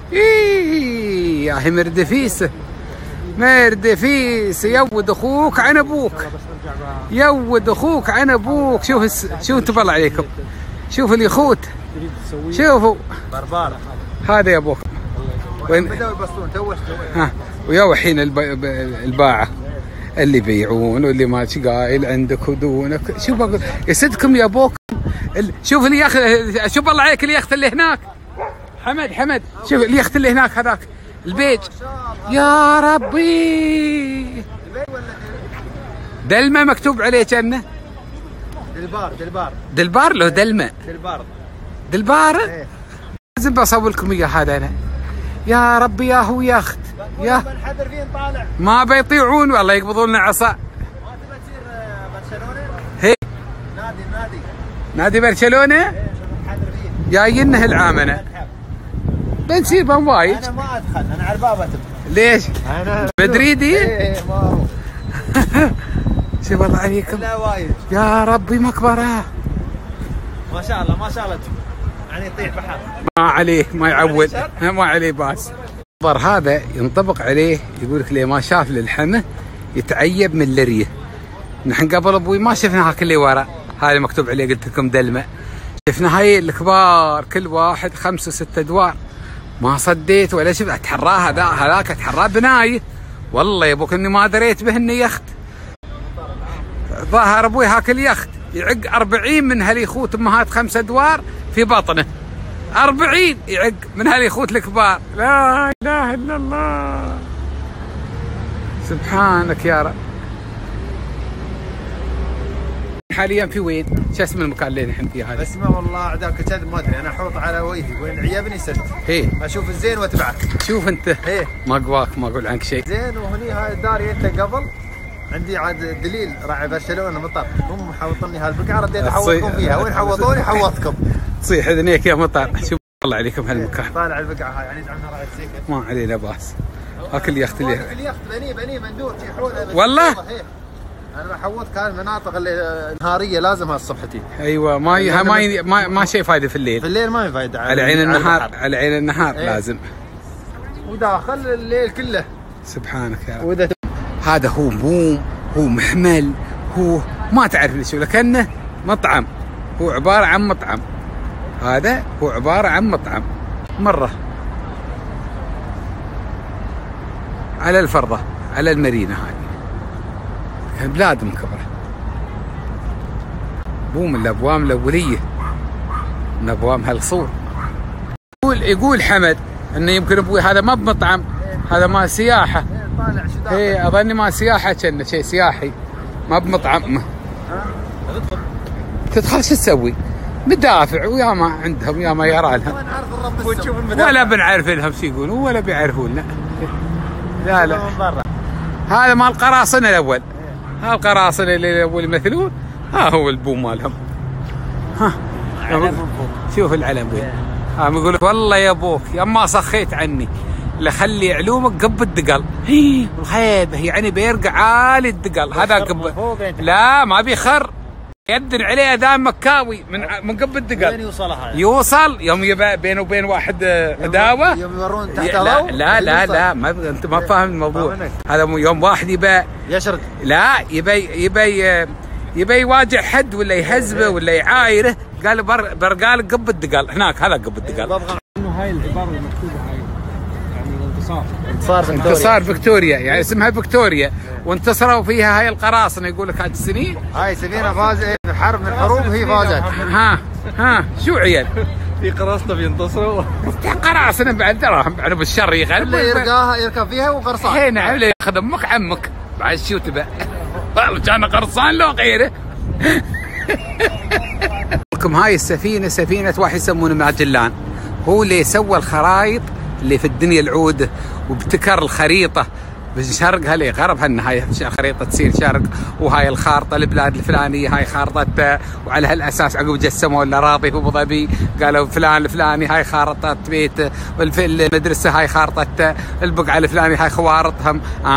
يا هي مردفيسه مردفيسه. يود اخوك عن ابوك، يود اخوك عن ابوك. شوف تبلع عليكم. شوف اليخوت، شوفوا بربارة. هذا يا ابوك. وين بدأوا يبسطون توش. ها ويا الحين الباعة اللي يبيعون واللي ما قايل عندك ودونك. شوف اقول يسدكم يا ابوك. شوف اليخت، شوف الله عليك اليخت اللي هناك. حمد شوف اليخت اللي هناك هذاك البيج. يا ربي دلمة مكتوب عليه كأنه دلبار له دلمة دلبار. ايه. لازم بصور لكم اياه هذا انا. يا ربي يا هو يخت يا بنحضر فيه نطالع. ما بيطيعون والله يقبضون لنا عصا. ما تبى تصير برشلونة؟ هي نادي نادي برشلونة بنحضر فيه. جايينه العام انا بنصير بوايد. انا ما ادخل، انا على الباب اتم. ليش؟ انا مدريدي؟ ايه ما هو. شوف الله عليكم. لا وايد. يا ربي مكبره. ما شاء الله ما شاء الله. يعني يطيح بحر. ما عليه ما يعول ما عليه باس. هذا ينطبق عليه يقول لك ليه ما شاف للحمه يتعيب من اللريه. نحن قبل ابوي ما شفنا هاك اللي ورا هذا مكتوب عليه قلت لكم دلمه. شفنا هاي الكبار كل واحد 5 و6 ادوار. ما صديت ولا شفت. اتحراه هذاك اتحراه بنايه. والله يا ابوك اني ما دريت به انه يخت. ظاهر ابوي هاك اليخت يعق 40 من هاليخوت امهات 5 ادوار في بطنه. 40 يعق من هاليخوت الكبار. لا اله الا الله سبحانك يا رب. حاليا في وين؟ شو اسم المكان اللي نحن فيه هذا؟ اسمه والله عداك كذب ما ادري. انا احوط على وجهي وين عيبني سرت. هي اشوف الزين واتبعك. شوف انت. ايه ما قواك ما اقول عنك شيء. زين. وهني هاي الدار انت قبل عندي عاد دليل راعي برشلونه مطر. هم محوطني هالبقعه رديت احوطكم فيها. وين حوطوني حوطكم. تصيح اذنيك يا مطر. شوف الله عليكم هالمكان. طالع البقعه هاي يعني عنها راعي السيكل. ما علينا باس. هاك اليخت اللي اليخت بني مندور حوله. والله انا حوط كان مناطق اللي نهاريه لازم هالصبحتي. ايوه ما شيء فايده في الليل. في الليل ما في فايده. على عين النهار على عين النهار ايه. لازم. وداخل الليل كله. سبحانك يا رب. وإذا هذا هو بوم هو محمل هو ما تعرف ليش لكنه مطعم. هو عباره عن مطعم. هذا هو عباره عن مطعم مره على الفرضه على المارينا. هذه بلاد مكبره. بوم الابوام الاوليه من ابوام هالصور. يقول حمد انه يمكن ابوي هذا ما بمطعم هذا ما سياحه. طالع شو داخل. ايه اظني ما سياحه كأنه شيء سياحي ما بمطعم. تدخل شو تسوي؟ مدافع ويا ما عندهم يا ما يرى لهم. ما نعرف الرب السوق. ولا بنعرف لهم شو يقولون ولا بيعرفون. لا هذا مال القراصنه الاول. ها القراصنه اللي الاول يمثلون. ها هو البوم مالهم. ها شوف العلم وين. ها يقول والله يا ابوك يا ما صخيت عني لخلي علومك قب الدقل. الخيبه يعني بيرقع عالي الدقل. هذا قب. لا ما بيخر يدن عليه اذان مكاوي من قب الدقل. وين يوصلها؟ يوصل يوم يبقى بينه وبين واحد عداوه. يوم يورون تحت الضوء. لا ما انت ما فاهم الموضوع. هذا يوم واحد يبقى يشرد. لا يبي يواجه حد ولا يهزبه ولا يعايره. قال برقال قب الدقل هناك. هذا قب الدقل. انه هاي العباره المكتوبه هاي يعني انتصار فيكتوريا يعني اسمها فيكتوريا. وانتصروا فيها هاي القراصنه يقول لك هذه السنين. هاي سفينه فازت في حرب من الحروب هي فازت. ها شو عيال في قراصنه بينتصروا. قراصنه بعد دراهم بعد بالشر يغلب. اللي يركب فيها وقرصان. هي نعم اللي ياخذ امك عمك بعد شو تبع. والله كان قرصان لو غيره. لكم هاي السفينه سفينه واحد يسمونه ماجلان. هو اللي سوى الخرائط اللي في الدنيا العود وابتكر الخريطه شرقها لغرب هالنهاية خريطة تصير شرق، وهاي الخارطة البلاد الفلانية هاي خارطة، وعلى هالأساس عقب جسموا الأراضي في أبو ظبي قالوا فلان الفلاني هاي خارطة بيت، المدرسة هاي خارطة، البقعة الفلانية هاي خوارطهم.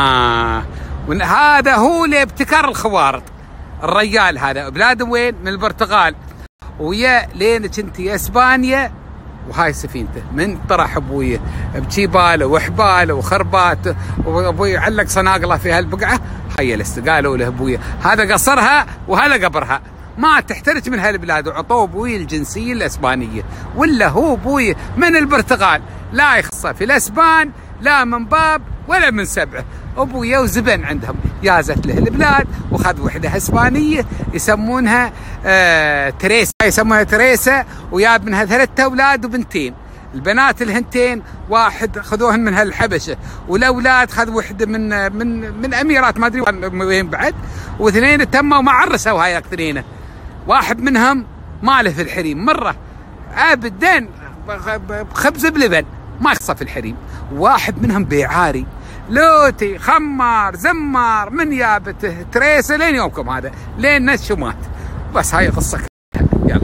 هذا هو اللي ابتكر الخوارط، الرجال هذا. بلاده وين؟ من البرتغال، ويا لين كنتي اسبانيا، وهاي سفينته من طرح ابويه بجيباله وحباله وخربات، وابوي علق صناقله في هالبقعه. هاي قالوا له ابويه هذا قصرها وهذا قبرها، ما تحترج من هالبلاد، وعطوه ابوي الجنسيه الاسبانيه، ولا هو ابوي من البرتغال، لا يخصه في الاسبان لا من باب ولا من سبعه. ابويا وزبن عندهم، يازت له البلاد وخذ وحده اسبانيه يسمونها تريسا، يسمونها تريسا، وياب منها 3 اولاد وبنتين. البنات الهنتين واحد خذوهن من هالحبشه، والاولاد خذ وحده من اميرات ما ادري وين بعد، واثنين تموا ما عرسوا هاي الاثنين. واحد منهم ماله في الحريم مره ابدا، خبز بلبن ما يخصى في الحريم. واحد منهم بيعاري لوتي خمار زمار من يابته تريسه لين يومكم هذا، لين نشو مات. بس هاي قصة. يلا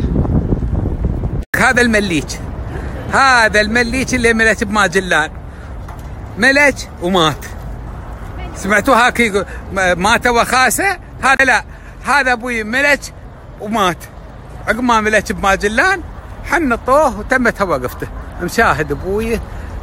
هذا المليك، هذا المليك اللي ملك بماجلان، ملك ومات. سمعتوا هاك يقول مات وخاسه؟ هذا لا، هذا ابوي ملك ومات. عقب ما ملك بماجلان حنطوه وتمت وقفته. مشاهد ابوي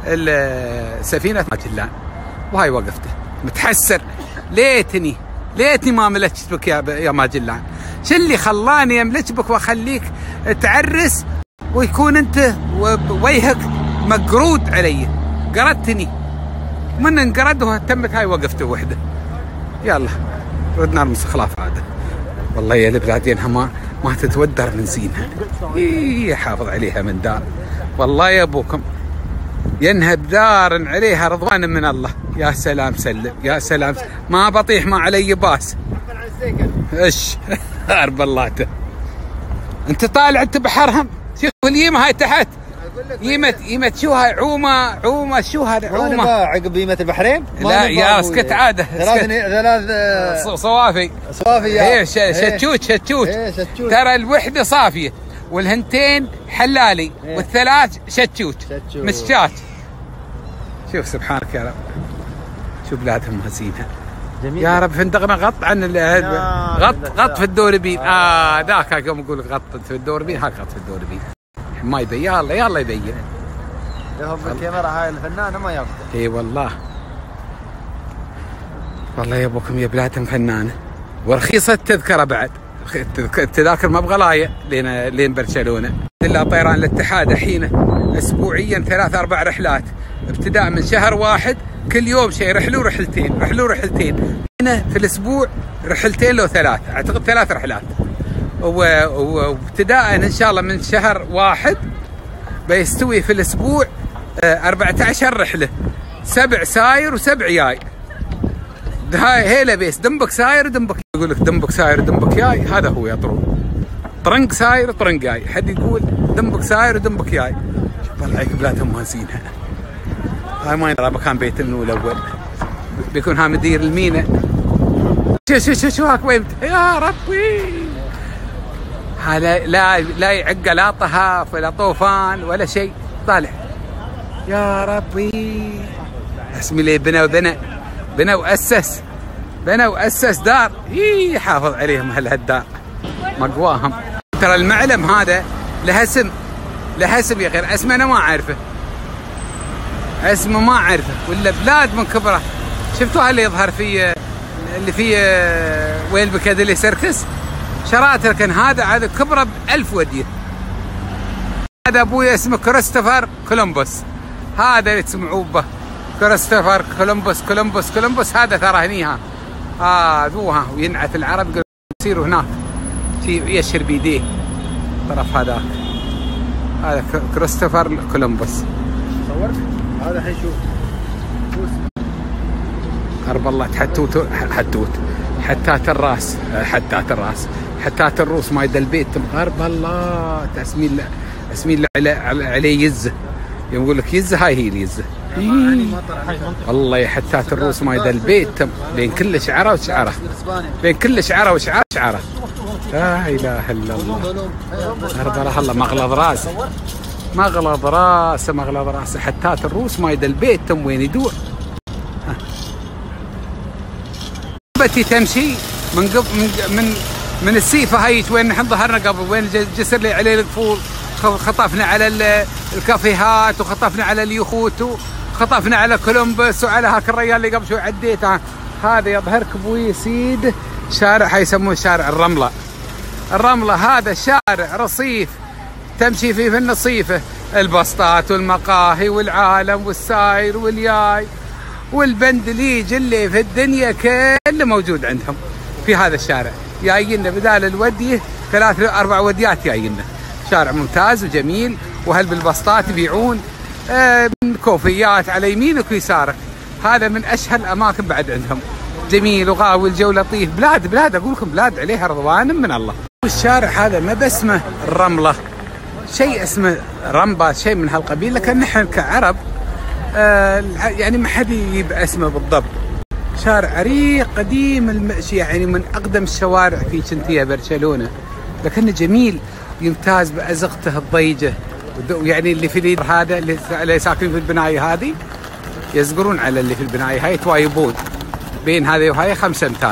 سفينة ماجلان وهاي وقفته متحسر، ليتني ما ملكت بك يا ماجلان. شو اللي خلاني املك بك واخليك تعرس ويكون انت وجهك مقرود علي؟ قردتني، من انقرد وتمت هاي وقفته وحده. يلا ردنا المستخلاف هذا. والله يا البلاد ينها ما تتودر من زينها، حافظ عليها من دار. والله يا ابوكم ينهى بدار عليها رضوان من الله. يا سلام سلم، يا سلام، ما بطيح ما علي باس. ايش هرب الله. انت طالع انت بحرهم، شوف اليمه هاي تحت، يمه شو هاي؟ عومه شو هذا؟ عومه عقب يمه البحرين؟ لا يا اسكت عاده، ثلاث صوافي ايه شتوت. ترى الوحده صافيه والهنتين حلالي والثلاث شتوت مسجات. شوف سبحانك يا رب، شوف بلادهم هزينها يا رب. فندقنا غط عن غط في الدوربين. ذاك يوم يقول غط في الدوربين، هاك غط في الدوربين ما يبين. يلا يبين. يهب الكاميرا هاي الفنانه ما يبقى. اي والله يا ابوكم يا بلادهم فنانه ورخيصه التذكره بعد. التذاكر ما بغلايه لين برشلونه. الا طيران الاتحاد الحين اسبوعيا 3-4 رحلات، ابتداء من شهر 1 كل يوم شيء، رحلوا رحلتين. هنا في الاسبوع رحلتين لو 3، اعتقد 3 رحلات. وابتداء ان شاء الله من شهر 1 بيستوي في الاسبوع 14 رحله، 7 ساير و7 جاي. هاي هيلا بيس دنبك ساير ودنبك، يقول لك دنبك ساير ودنبك جاي، هذا هو يطرون. طرنق ساير وطرنق جاي، حد يقول دنبك ساير ودنبك جاي. شوف الله عليك بلادهم مازينها. هاي ما يدرى مكان بيت النو الاول، بيكون ها مدير المينا. شو هاك وين يا ربي. هذا لا يعق لا طهاف ولا طوفان ولا شيء، طالع يا ربي. اسمي لي بنى وأسس دار، حافظ عليهم هالدار مقواهم. ترى المعلم هذا له اسم يا غير اسمه انا ما اعرفه، ولا بلاد من كبره. شفتوها اللي يظهر في اللي في وين بكادلي سيركس شراتر، كان هذا كبره ب1000 وديه. هذا ابوي اسمه كريستوفر كولومبوس، هذا اللي تسمعوه به كريستوفر كولومبوس. هذا ترى هنيها ذوها وينعت العرب يصيروا هناك يشر بيديه طرف هذاك. هذا كريستوفر كولومبوس. صورت هذا حيشوف قرب الله حتات الراس ما يدل البيت قرب الله. اسمي عليه يزه، يقول لك يزه، هاي هي اليزه. والله يا حتات الروس ما يدل البيت بين كل شعره وشعره، بين كل شعره وشعره شعره. لا اله الا الله. غربله الله مغلظ راسه، مغلظ راسه، مغلظ راسه. حتات الروس ما يدل البيت تم وين يدور. بتي تمشي من قبل من السيفه هاي وين نحن ظهرنا قبل، وين جسر لي عليه القفول، خطفنا على الكافيهات وخطفنا على اليخوت وخطفنا على كولومبوس وعلى هاك الريال اللي قبل شوي عديته. هذا يظهرك ابوي سيد شارع حيسموه شارع الرمله. الرمله هذا شارع رصيف تمشي فيه في النصيفه، البسطات والمقاهي والعالم والساير والياي والبندليج اللي في الدنيا كله موجود عندهم في هذا الشارع. جاينا بدال الوديه 3 4 وديات جاينا. شارع ممتاز وجميل، وهل بالبسطات يبيعون كوفيات على يمينك ويسارك. هذا من اشهر الاماكن بعد عندهم، جميل وغاوي الجو لطيف. بلاد اقول لكم بلاد عليها رضوان من الله. والشارع هذا ما باسمه الرمله، شيء اسمه رمبا، شيء من هالقبيل، لكن نحن كعرب يعني ما حد يبقى اسمه بالضبط. شارع عريق قديم يعني من اقدم الشوارع في شنتيا برشلونه، لكنه جميل يمتاز بازقته الضيجه. يعني اللي في اليد هذا اللي ساكنين في البنايه هذه يزقرون على اللي في البنايه هاي، توايبون بين هذه وهاي 5 امتار.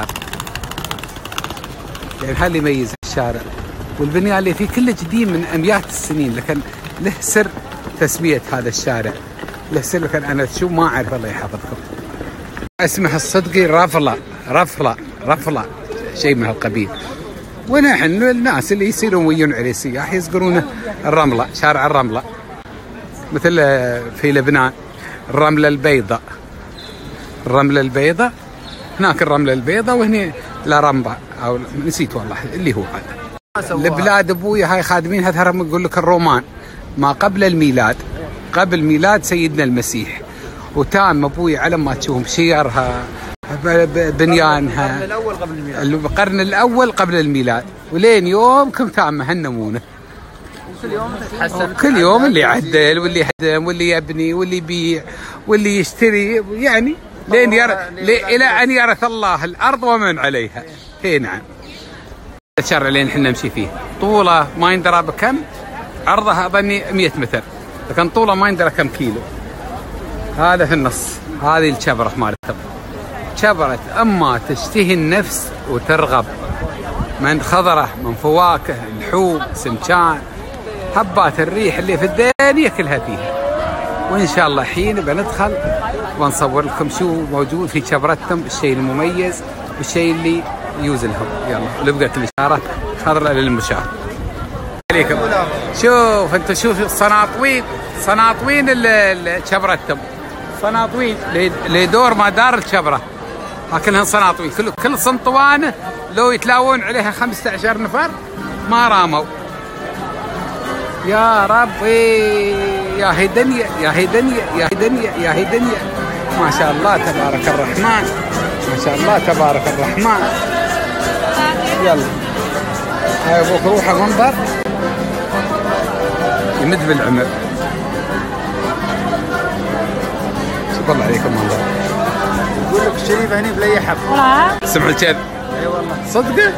يعني هذا اللي يميز الشارع. والبنيان اللي فيه كله قديم من اميات السنين، لكن له سر تسميه هذا الشارع، له سر. لكن انا شو ما اعرف، الله يحفظكم. اسمها الصدقي رفله شيء من هالقبيل. ونحن الناس اللي يصيرون ويون عليه السياح يذكرونه الرمله، شارع الرمله، مثل في لبنان الرمله البيضاء. الرمله البيضاء هناك الرمله البيضاء، وهنا لا رمبا او نسيت والله اللي هو هذا. البلاد ابوي هاي خادمينها ترى يقول لك الرومان ما قبل الميلاد، قبل ميلاد سيدنا المسيح. وتام ابوي على ما تشوفهم شيرها بنيانها القرن الاول قبل الميلاد، ولين يوم كم تامه هالنمونه. كل يوم اللي يعدل واللي يهدم واللي يبني واللي يبيع واللي يشتري، يعني لين الى ان يرث الله الارض ومن عليها. اي نعم. الشارع اللي نحن نمشي فيه طوله ما يندرى بكم، عرضها اظني 100 متر، لكن طوله ما يندرى كم كيلو. هذا في النص، هذه الشبره مالتهم، شبره اما تشتهي النفس وترغب من خضره، من فواكه، لحوم، سمكان، هبات الريح اللي في الدنيا كلها فيها. وان شاء الله حين بندخل ونصور لكم شو موجود في شبرتهم، الشيء المميز والشيء اللي يوزلهم. يلا لبقت الاشاره خضراء للمشاهد. عليكم شوف انت، شوف صناطوين شبرتهم، صناطوين لدور ما دار الشبره هكذا صناطوين. كل صنطوانه لو يتلاوون عليها 15 نفر ما راموا. يا ربي يا هي دنيا يا هي دنيا يا هي دنيا يا هي دنيا. ما شاء الله تبارك الرحمن، ما شاء الله تبارك الرحمن. يلا هاي ابوك روح منظر يمد بالعمر. شوف الله عليكم منظر. يقول لك الشريف هني بلاي حب. سمع الكذب. اي والله صدقه؟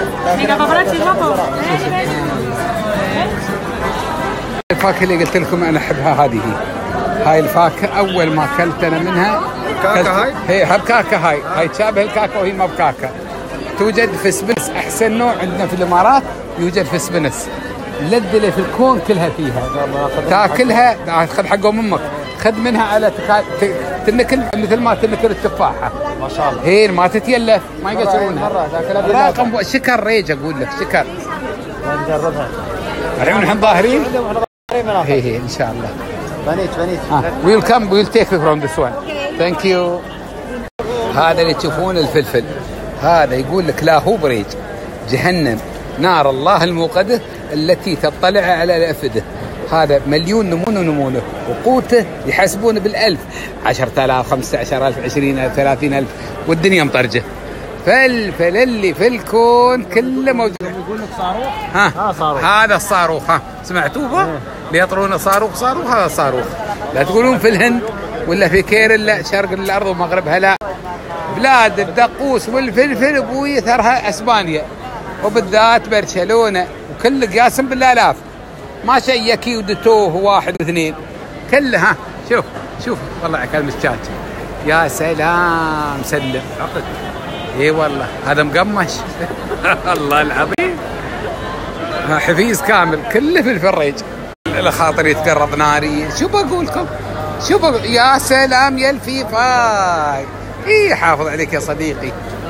الفاكهه اللي قلت لكم انا احبها هذه، هاي الفاكهه اول ما اكلت انا منها. كاكا هي بكاكا، هاي تشابه الكاكا وهي ما بكاكا. توجد في سبنس، احسن نوع عندنا في الامارات يوجد في سبنس. اللذة اللي في الكون كلها فيها، تاكلها خذ حق امك، خذ منها على تنكل مثل ما تنكل التفاحه ما شاء الله. هي ما تتيلف، ما يقشرونها. راقم شكر ريج اقول لك شكر. نجربها الحين نحن ظاهرين. هي ان شاء الله. بنيت we'll take it from this one. thank you. هذا اللي تشوفون الفلفل، هذا يقول لك لا هو بريج، جهنم نار الله الموقدة التي تطلع على الأفئدة. هذا مليون نمونه، وقوته يحسبونه بالألف، 10,000 15,000 20,000 30,000، والدنيا مطرجة. فلفل اللي في الكون كله موجود. يقول لك صاروخ. صاروخ. هذا الصاروخ، سمعتوه؟ ليطرون صاروخ، هذا الصاروخ. لا تقولون في الهند ولا في كيرلا شرق الارض ومغربها، لا، بلاد الدقوس والفلفل ابوي ثرها اسبانيا، وبالذات برشلونه، وكل قاسم بالالاف، ما شيء يكي ودتوه واحد واثنين كلها. شوف والله على المسجات، يا سلام سلم. اي والله هذا مقمش الله العظيم، حفيز كامل كله في الفريج. الخاطر يتقرض ناري. شو بقول لكم؟ يا سلام يا الفيفاي، اي حافظ عليك يا صديقي.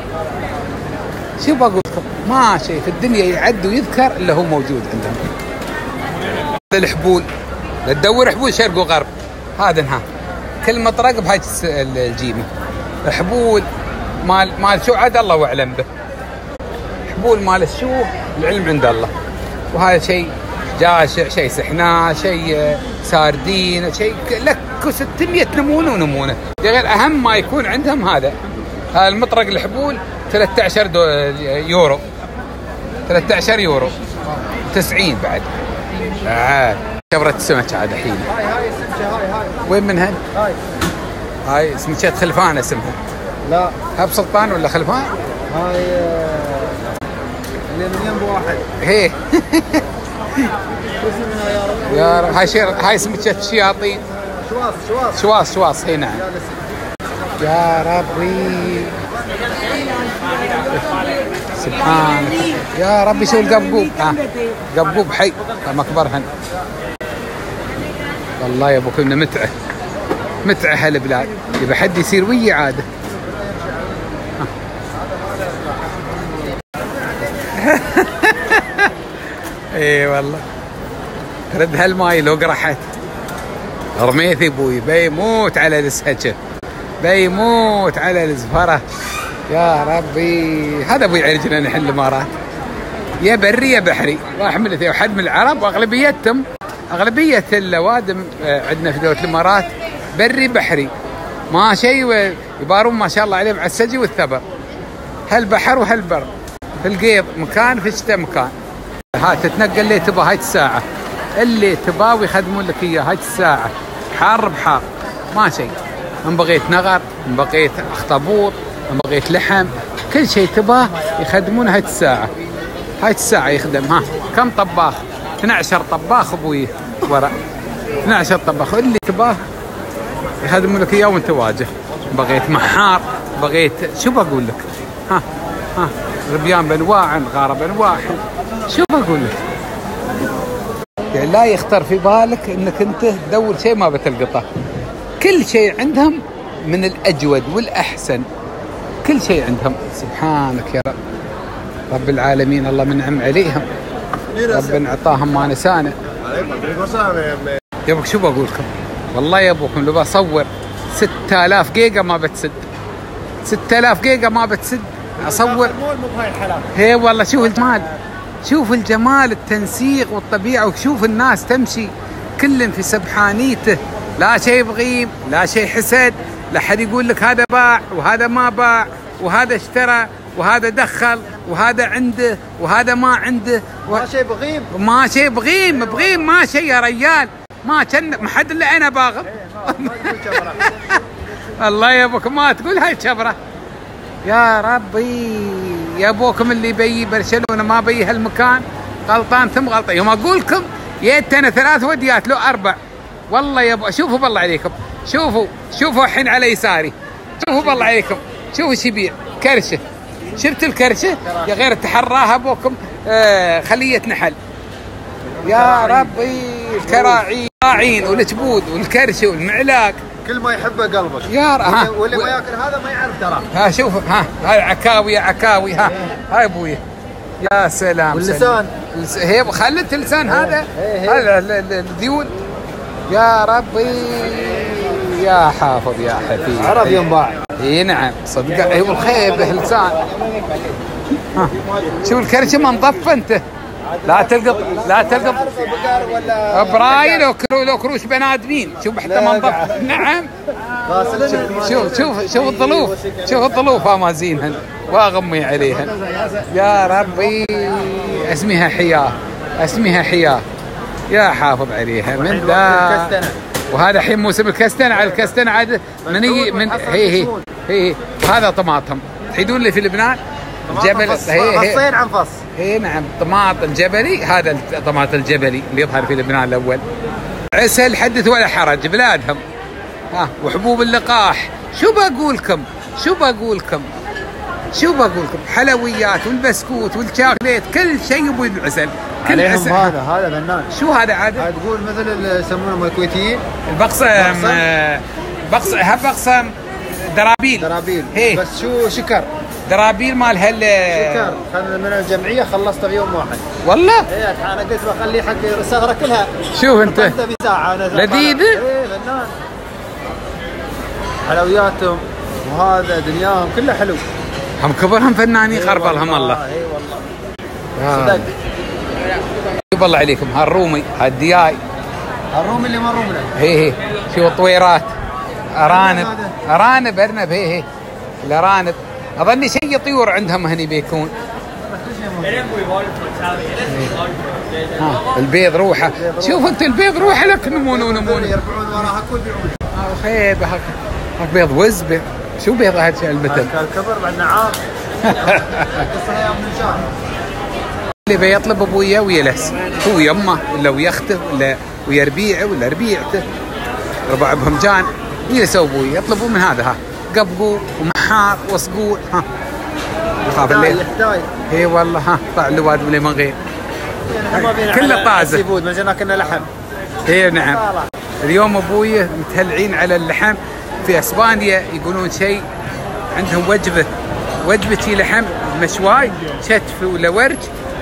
شو بقول لكم؟ ما شيء في الدنيا يعد ويذكر الا هو موجود عندهم. الحبول، لا تدور حبول شرق وغرب، هذا نها كل مطرق بهاي الجيمه. حبول مال شو عاد الله اعلم به، حبول مال الشو العلم عند الله. وهذا شيء جاشع، شيء سحناء، شيء ساردين، شيء لك 600 نمونه. غير اهم ما يكون عندهم هذا المطرق الحبول 13 يورو، 13 يورو 90 بعد. شبرة السمك عاد الحين. وين منها؟ هاي سمكة خلفان اسمها. لا هب سلطان ولا خلفان؟ هاي اللي من ينبو واحد. هي يا رب. هاي سمكة الشياطين. شواص هي نعم. يا ربي سبحانك يا ربي. شو القبقوب؟ قبقوب حي مكبرهن. والله يا ابو كنا متعه هالبلاد، يبقى حد يصير ويا عاده. اي والله رد هالماي لو قرحت رميثي ابوي بيموت على السهجه، بيموت على الزفره. يا ربي هذا ابوي عرجنا نحن الامارات، يا بري يا بحري، راح من الاثنين. وحد من العرب واغلبيتهم، اغلبيه الاوادم عندنا في دوله الامارات بري بحري، ما شيء يبارون ما شاء الله عليهم على السجي والثبر، هالبحر وهالبر، في القيض مكان، في الشتاء مكان. ها تتنقل اللي تبغى هاي الساعه، اللي تبغى ويخدمون لك اياه هاي الساعه، حار بحار ما شيء. ان بغيت نغر، ان بغيت اخطبوط، ان بغيت لحم، كل شيء تبغاه يخدمون هاي الساعه. هاي الساعه يخدم. ها كم طباخ؟ 12 طباخ ابوي ورا، 12 طباخ، اللي تبغاه يخدمون لك اياه وانت واجه. بغيت محار، بغيت شو بقول لك، ها ربيان بانواع، غاره بانواع، شو بقول لك؟ يعني لا يخطر في بالك انك انت تدور شيء ما بتلقطه. كل شيء عندهم من الاجود والاحسن، كل شيء عندهم. سبحانك يا رب العالمين، الله منعم عليهم، ربنا اعطاهم ما نسانا. يابك شو بقول لكم؟ والله يا ابوكم لو بصور 6000 جيجا ما بتسد، 6000 جيجا ما بتسد اصور. هي والله شوف الجمال، شوف الجمال، التنسيق والطبيعه، وشوف الناس تمشي كل في سبحانيته، لا شيء بغيم، لا شيء حسد، لا حد يقول لك هذا باع وهذا ما باع، وهذا اشترى وهذا دخل وهذا عنده وهذا ما عنده. ما شيء بغيم، ما شيء بغيم ما شيء يا ريال، ما كان حد الا انا باغم. الله يا ابوك ما تقول هاي شبره. يا ربي يا ابوكم اللي بي برشلونه ما بي هالمكان غلطان ثم غلطان. يوم اقول لكم جيت انا 3 وديات لو 4 والله يا ابو. شوفوا بالله عليكم، شوفوا الحين على يساري، شوفوا بالله عليكم، شوفوا ايش يبيع كرشه. شفت الكرشه يا غير تحراها ابوكم خليه نحل. يا ربي الكراعين والكبود والكرشه والمعلاق، كل ما يحبه قلبك. يا واللي ما ياكل هذا ما يعرف ترى. ها شوف، هاي عكاوي عكاوي، هاي ابوي. يا سلام. واللسان هي خلت اللسان هذا الذيول. يا ربي يا حافظ يا حفيظ. عرب ينباع. اي نعم صدق. ايوه الخير به لسان. شوف الكرشه ما نضف انت، لا تلقط براي لو كروش بني ادمين. شوف حتى ما نضف. نعم شوف الظلوف امازينهن واغمي عليهن. يا ربي اسمها حياه يا حافظ عليها من ذا. وهذا الحين موسم الكستنة. الكستنة عاد من يجي من هي هذا طماطم. تحيدون اللي في لبنان جبل فصين عن فص. نعم طماطم جبلي. هذا الطماطم الجبلي اللي يظهر في لبنان الاول. عسل حدث ولا حرج بلادهم. وحبوب اللقاح. شو بقولكم حلويات والبسكوت والشاكليت كل شيء يبون العسل. كل عسل. هذا فنان. شو هذا عاد؟ تقول مثل اللي يسمونهم الكويتيين بقسم درابيل. بس شو شكر درابيل مال شكر من الجمعيه خلصته بيوم واحد والله. انا قلت بخليه حق الثغره كلها. شوف انت بساعه لذيذه. فنان. حلوياتهم وهذا دنياهم كلها حلو. هم كبرهم فنانين خرب لهم الله. اي والله صدق. الله عليكم. هالرومي هالدياي. الرومي اللي ما رومنا. هي شو الطويرات. ارانب هي الارانب. اظني شيء طيور عندهم هني بيكون. البيض روحه. شوف انت البيض روحه لك نمون يربعون وراها كل بيعون. خيب هاك بيض وز. شو بيض هذا المثل؟ الكبر بعد نعام. اللي بيطلب ابويا ويلس هو يمه ولا ويا اخته ولا ويا ربيعه ولا ربيعته ربع بهمجان يلسوا ابويا يطلبوا من هذا قبقو ومحار وصقوع. يخاف الليل. اي والله طلع اللواد من غير كله طازه. ما كنا لحم. اي نعم. اليوم ابويا متهلعين على اللحم. في اسبانيا يقولون شيء عندهم وجبة لحم مشواي شتف ولا ورج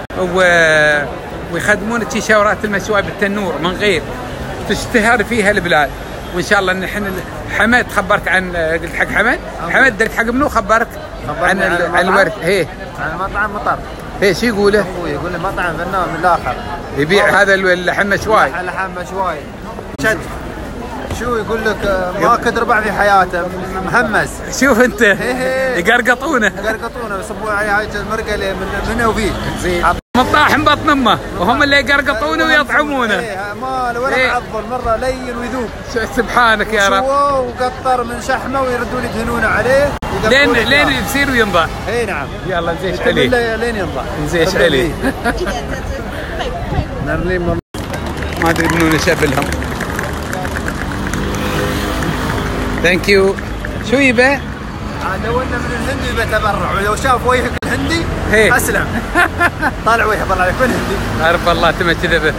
ويخدمون شورات المشواي بالتنور من غير. تشتهر فيها البلاد. وان شاء الله نحن حمد خبرك عن قلت حق حمد درت حق منو خبرك عن الورد. عن مطعم مطر. شو يقوله؟ يقول مطعم فنان من الاخر يبيع هذا اللحم مشواي. لحم مشواي شد. شو يقول لك ما كد ربع في حياته مهمز. شوف انت يقرقطونه يصبوا عليه هاي المرقله من وفيه مطاح من بطن امه وهم اللي يقرقطونه ويطعمونه. ما ولا معضل مره لين ويذوب. سبحانك يا رب. وقطر من شحمه ويردون يدهنون عليه لين يصير وينضع. نعم. يلا نزيش عليه لين ينضع. نزيش عليه. ما ادري منو نشبلهم. ثانك يو. شو يبى؟ لو انه من الهندي بتبرع ولو شاف وجهك الهندي اسلم. طالع وجهه طلع لك من هندي. عرف الله تم كذبه.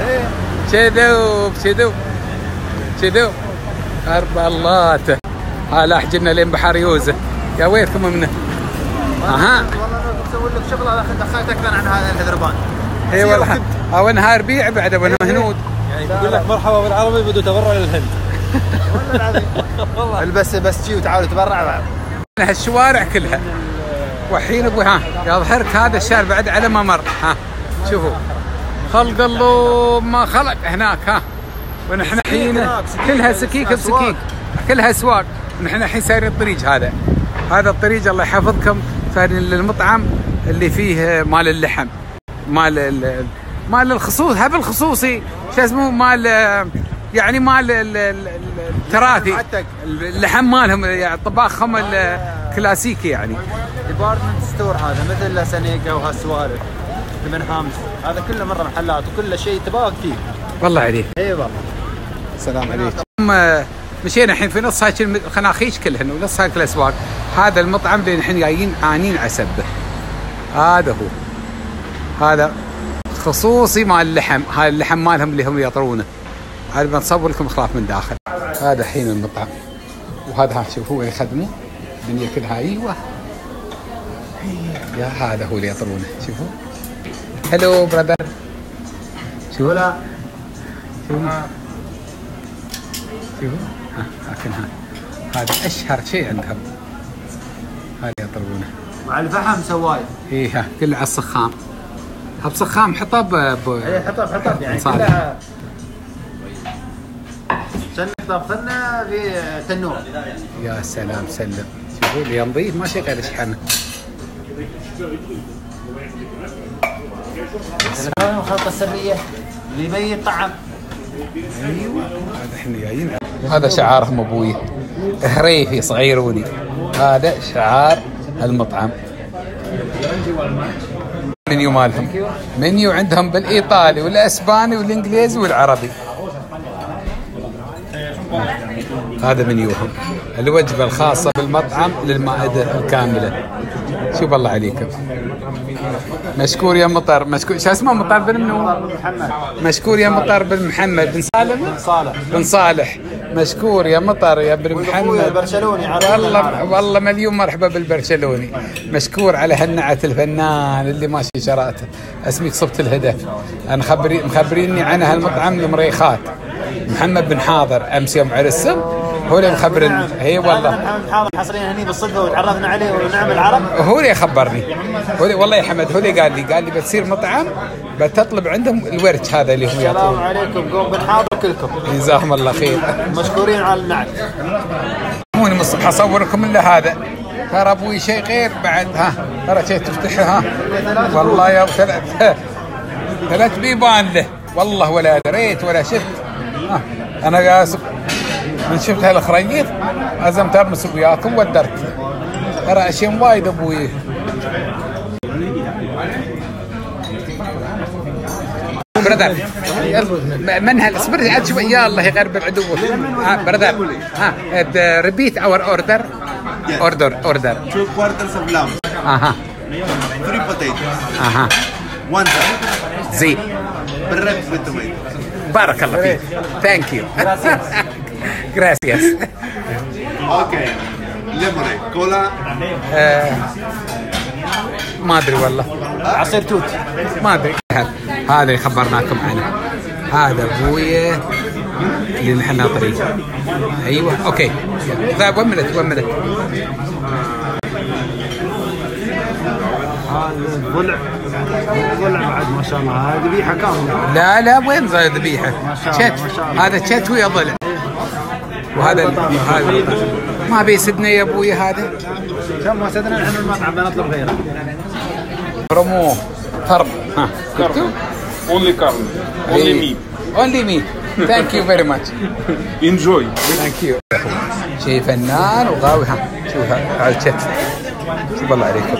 كذوب عرف الله. لاح جبنا لين بحر يوزه. يا ويلكم منه. والله بسوي لك شغله دخلت اكثر عن هذا الهذربان. اي والله. او انها ربيع بعد وانا هنود. يقول لك مرحبا بالعربي بدو تبرع للهند. والله العظيم. والله بس جي وتعالوا تبرع بعض. هالشوارع كلها. والحين ابوي يظهرك هذا الشارع بعد على ما مر. شوفوا خلق الله ما خلق هناك. ونحن الحين كلها سكيك كلها اسواق. ونحن الحين سايرين الطريق هذا الطريق الله يحفظكم سايرين للمطعم اللي فيه مال اللحم مال الخصوص بالخصوصي شو اسمه مال يعني مال التراثي اللحم مالهم يعني طباخهم الكلاسيكي يعني. ديبارتمنت ستور هذا مثل سنيكا وهالسوالف ابن حامس هذا كله مره محلات وكل شيء تباك فيه. والله عليك. اي والله. السلام عليكم. مشينا الحين في نص هاي الخناخيش كلهن ونص هاي الاسواق. هذا المطعم اللي الحين جايين عانين عسبه. هذا خصوصي مال اللحم. هاي اللحم مالهم اللي هم يطرونه. هذا بنصور لكم خلاف من داخل. هذا الحين المطعم وهذا شوفوا يخدموا الدنيا كلها. ايوه يا هذا هو اللي يطرونه. شوفوا هلو برادر. شوفوا لكن هذا اشهر شيء عندهم. هذا يطرونه مع الفحم سواي. كله على السخام. بسخام حطب حطب يعني كلها شنك طبخنا في تنور. يا سلام سلم. شوفوا اللي نظيف ما شيء غير يشحنه. الخلطة السرية اللي يبين طعم. ايوه هذا احنا جايين. هذا شعارهم ابوي هريفي صغيروني. هذا شعار المطعم. منيو مالهم منيو عندهم بالايطالي والاسباني والانجليزي والعربي. هذا منيوهم، الوجبه الخاصه بالمطعم للمائده الكامله. شوف الله عليكم. مشكور يا مطر، مشكور. شو اسمه مطر بن منو؟ مشكور يا مطر بن محمد بن صالح بن صالح. مشكور يا مطر يا بن محمد البرشلوني. والله مليون مرحبا بالبرشلوني. مشكور على هالنعة الفنان اللي ماشي شراته. اسميك صبت الهدف. انا مخبريني عن هالمطعم المريخات. محمد بن حاضر امس يوم عرسهم هو اللي مخبرني. اي والله محمد حاضر حاصرين هني بالصدفه وتعرفنا عليه ونعم العرب. هو اللي خبرني. هو والله يا حمد هو اللي قال لي بتصير مطعم بتطلب عندهم الورش هذا اللي هم يعطون. السلام عليكم قوم بن حاضر كلكم. جزاهم الله خير. مشكورين على النعت. موني من الصبح اصوركم الا هذا. ترى ابوي شيء غير بعد. ها ترى شيء تفتحها. ها والله يا ثلاث بيبان له والله ولا دريت ولا شفت. انا قاسب من شفت هالخريط عزمت ارمس وياكم ودرت. ترى اشياء وايد ابوي. برادر من اصبر عاد شوي يا الله يغرب العدو. برادر ريبيت اور اوردر. Two quarters of lamb. 3 potatoes. 1 salad. زين. Bread with tomato. بارك الله فيك. ثانك يو. جراسياس. اوكي. ليمونيد كولا. ما ادري والله. عصير توت. ما ادري. هذا اللي خبرناكم عنه. هذا ابويا اللي نحن ناطرين. ايوه اوكي. ذا 1 minute. هذا ضلع بعد ما شاء الله. هذه ذبيحه كامله. لا وين ذبيحه؟ شت. هذا شت ويا ضلع. وهذا ما بيسدنا يا ابوي. هذا كم ما سدنا نحن المطعم بنطلب غيره. رموه فرم. ها Only carne. Only meat. Only meat. Thank you very much. Enjoy. Thank you. شيء فنان وغاوي. ها شوف هذا الشت. شوف الله عليكم.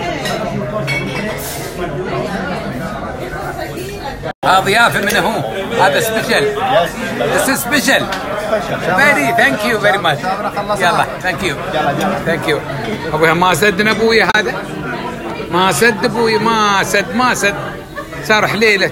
هذا ضيافه من هو. هذا سبيشل. This is special. Thank you very much. يلا thank you. ابوي ما سدنا ابوي. هذا ما سد ابوي. ما سد صار حليله.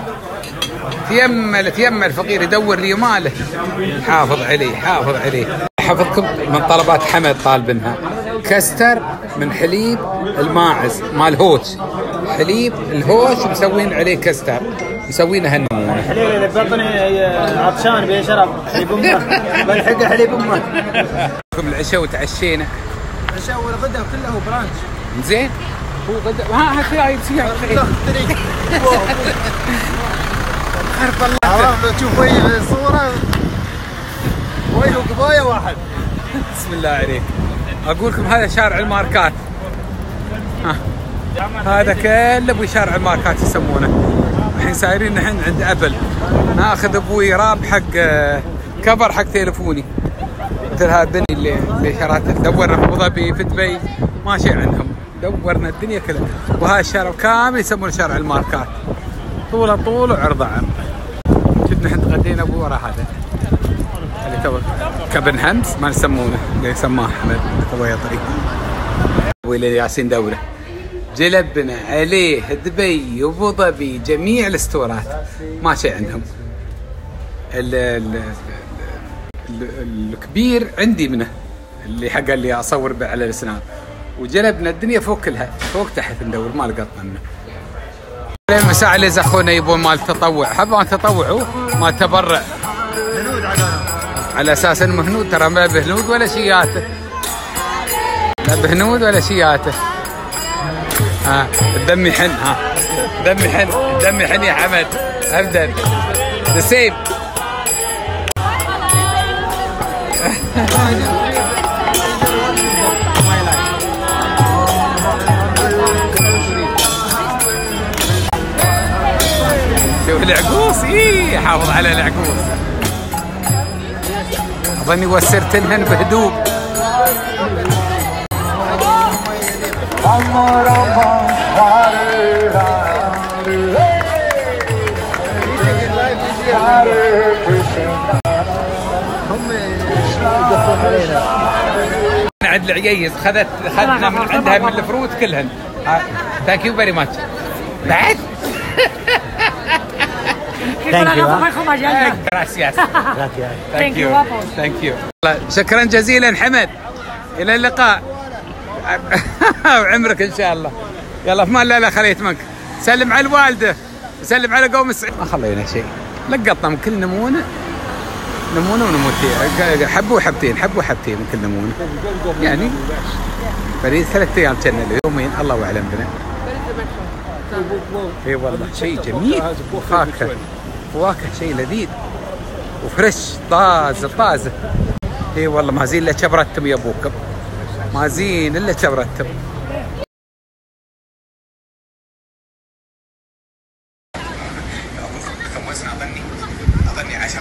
تيمل فقير يدور لي ماله. حافظ عليه. حفظكم من طلبات حمد طالبنها كستر من حليب الماعز مال هوش. حليب الهوش مسوين عليه كستر. مسوينه هالنمونه. الحليب اللي بطني عطشان بيشرب حليب امه. بلحقه حليب امه. العشاء وتعشينا. العشاء والغداء كله برانش. زين. هو غدا. ها خير عرف الله. تشوف وجه الصوره وجه وقبايه واحد. بسم الله عليك. اقول لكم هذا شارع الماركات. هذا كله ابوي شارع الماركات يسمونه. الحين سايرين نحن عند ابل ناخذ ابوي راب حق كفر حق تليفوني. مثل هذا الدنيا اللي شراته. دورنا في ابو ظبي في دبي ماشي عندهم. دورنا الدنيا كلها. وهذا الشارع كامل يسمونه شارع الماركات. طوله وعرضه عرض. شفنا احنا تغدينا ابو ورا هذا اللي تو كابن همس ما يسمونه اللي يسماه احمد تو يطري. ابوي ياسين دوله جلبنا عليه دبي وابو ظبي جميع الاستورات ماشي عندهم. الكبير عندي منه اللي حق اللي اصور به على الاسنان. وجلبنا الدنيا فوق كلها فوق تحت ندور ما لقطنا منه. المساء اللي زخونا يبون مال تطوع. حبوا ان تطوعوا مال تبرع على اساس انه هنود. ترى ما بهنود ولا شياته. لا بهنود ولا شياته. الدم يحن. الدم يحن يا حمد. ابدا ذا سيم. شوف العقوص. حافظ على العقوص. ظني وسرت لهن بهدوء. عند العييز خذنا من عندها من الفروت كلهن. ثانك يو فيري ماتش. بعد ثانك يو. شكرا جزيلا حمد، الى اللقاء. وعمرك ان شاء الله. يلا في مان. لا خليت منك. سلم على الوالده، سلم على قوم السعيد. ما خلينا شيء، لقطنا من كل نمونه ونموتين. حبوا حبتين من كل نمونه. يعني فريد 3 ايام كنا يومين الله اعلم بنا. اي والله شيء جميل. فواكه شيء لذيذ وفريش طازه. اي والله ما زين الا شبرتم يا ابوكم، ما زين الا شبرتم. اظني 10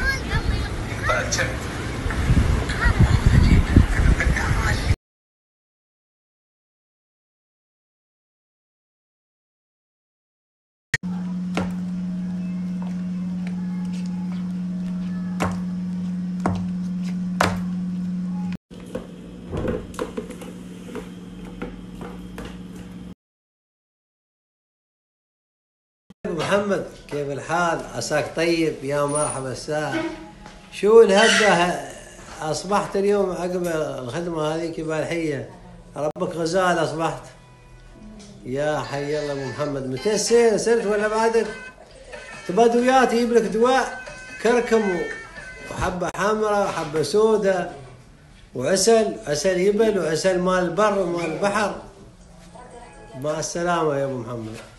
محمد، كيف الحال؟ عساك طيب؟ يا مرحبا الساعة. شو الهبة؟ أصبحت اليوم عقب الخدمة هذيك بالحية، ربك غزال أصبحت. يا حي الله أبو محمد، متى سرت ولا بعدك؟ تبى دويات يجيب لك دواء كركم وحبة حمراء وحبة سوداء وعسل يبل وعسل مال البر ومال البحر. مع السلامة يا أبو محمد.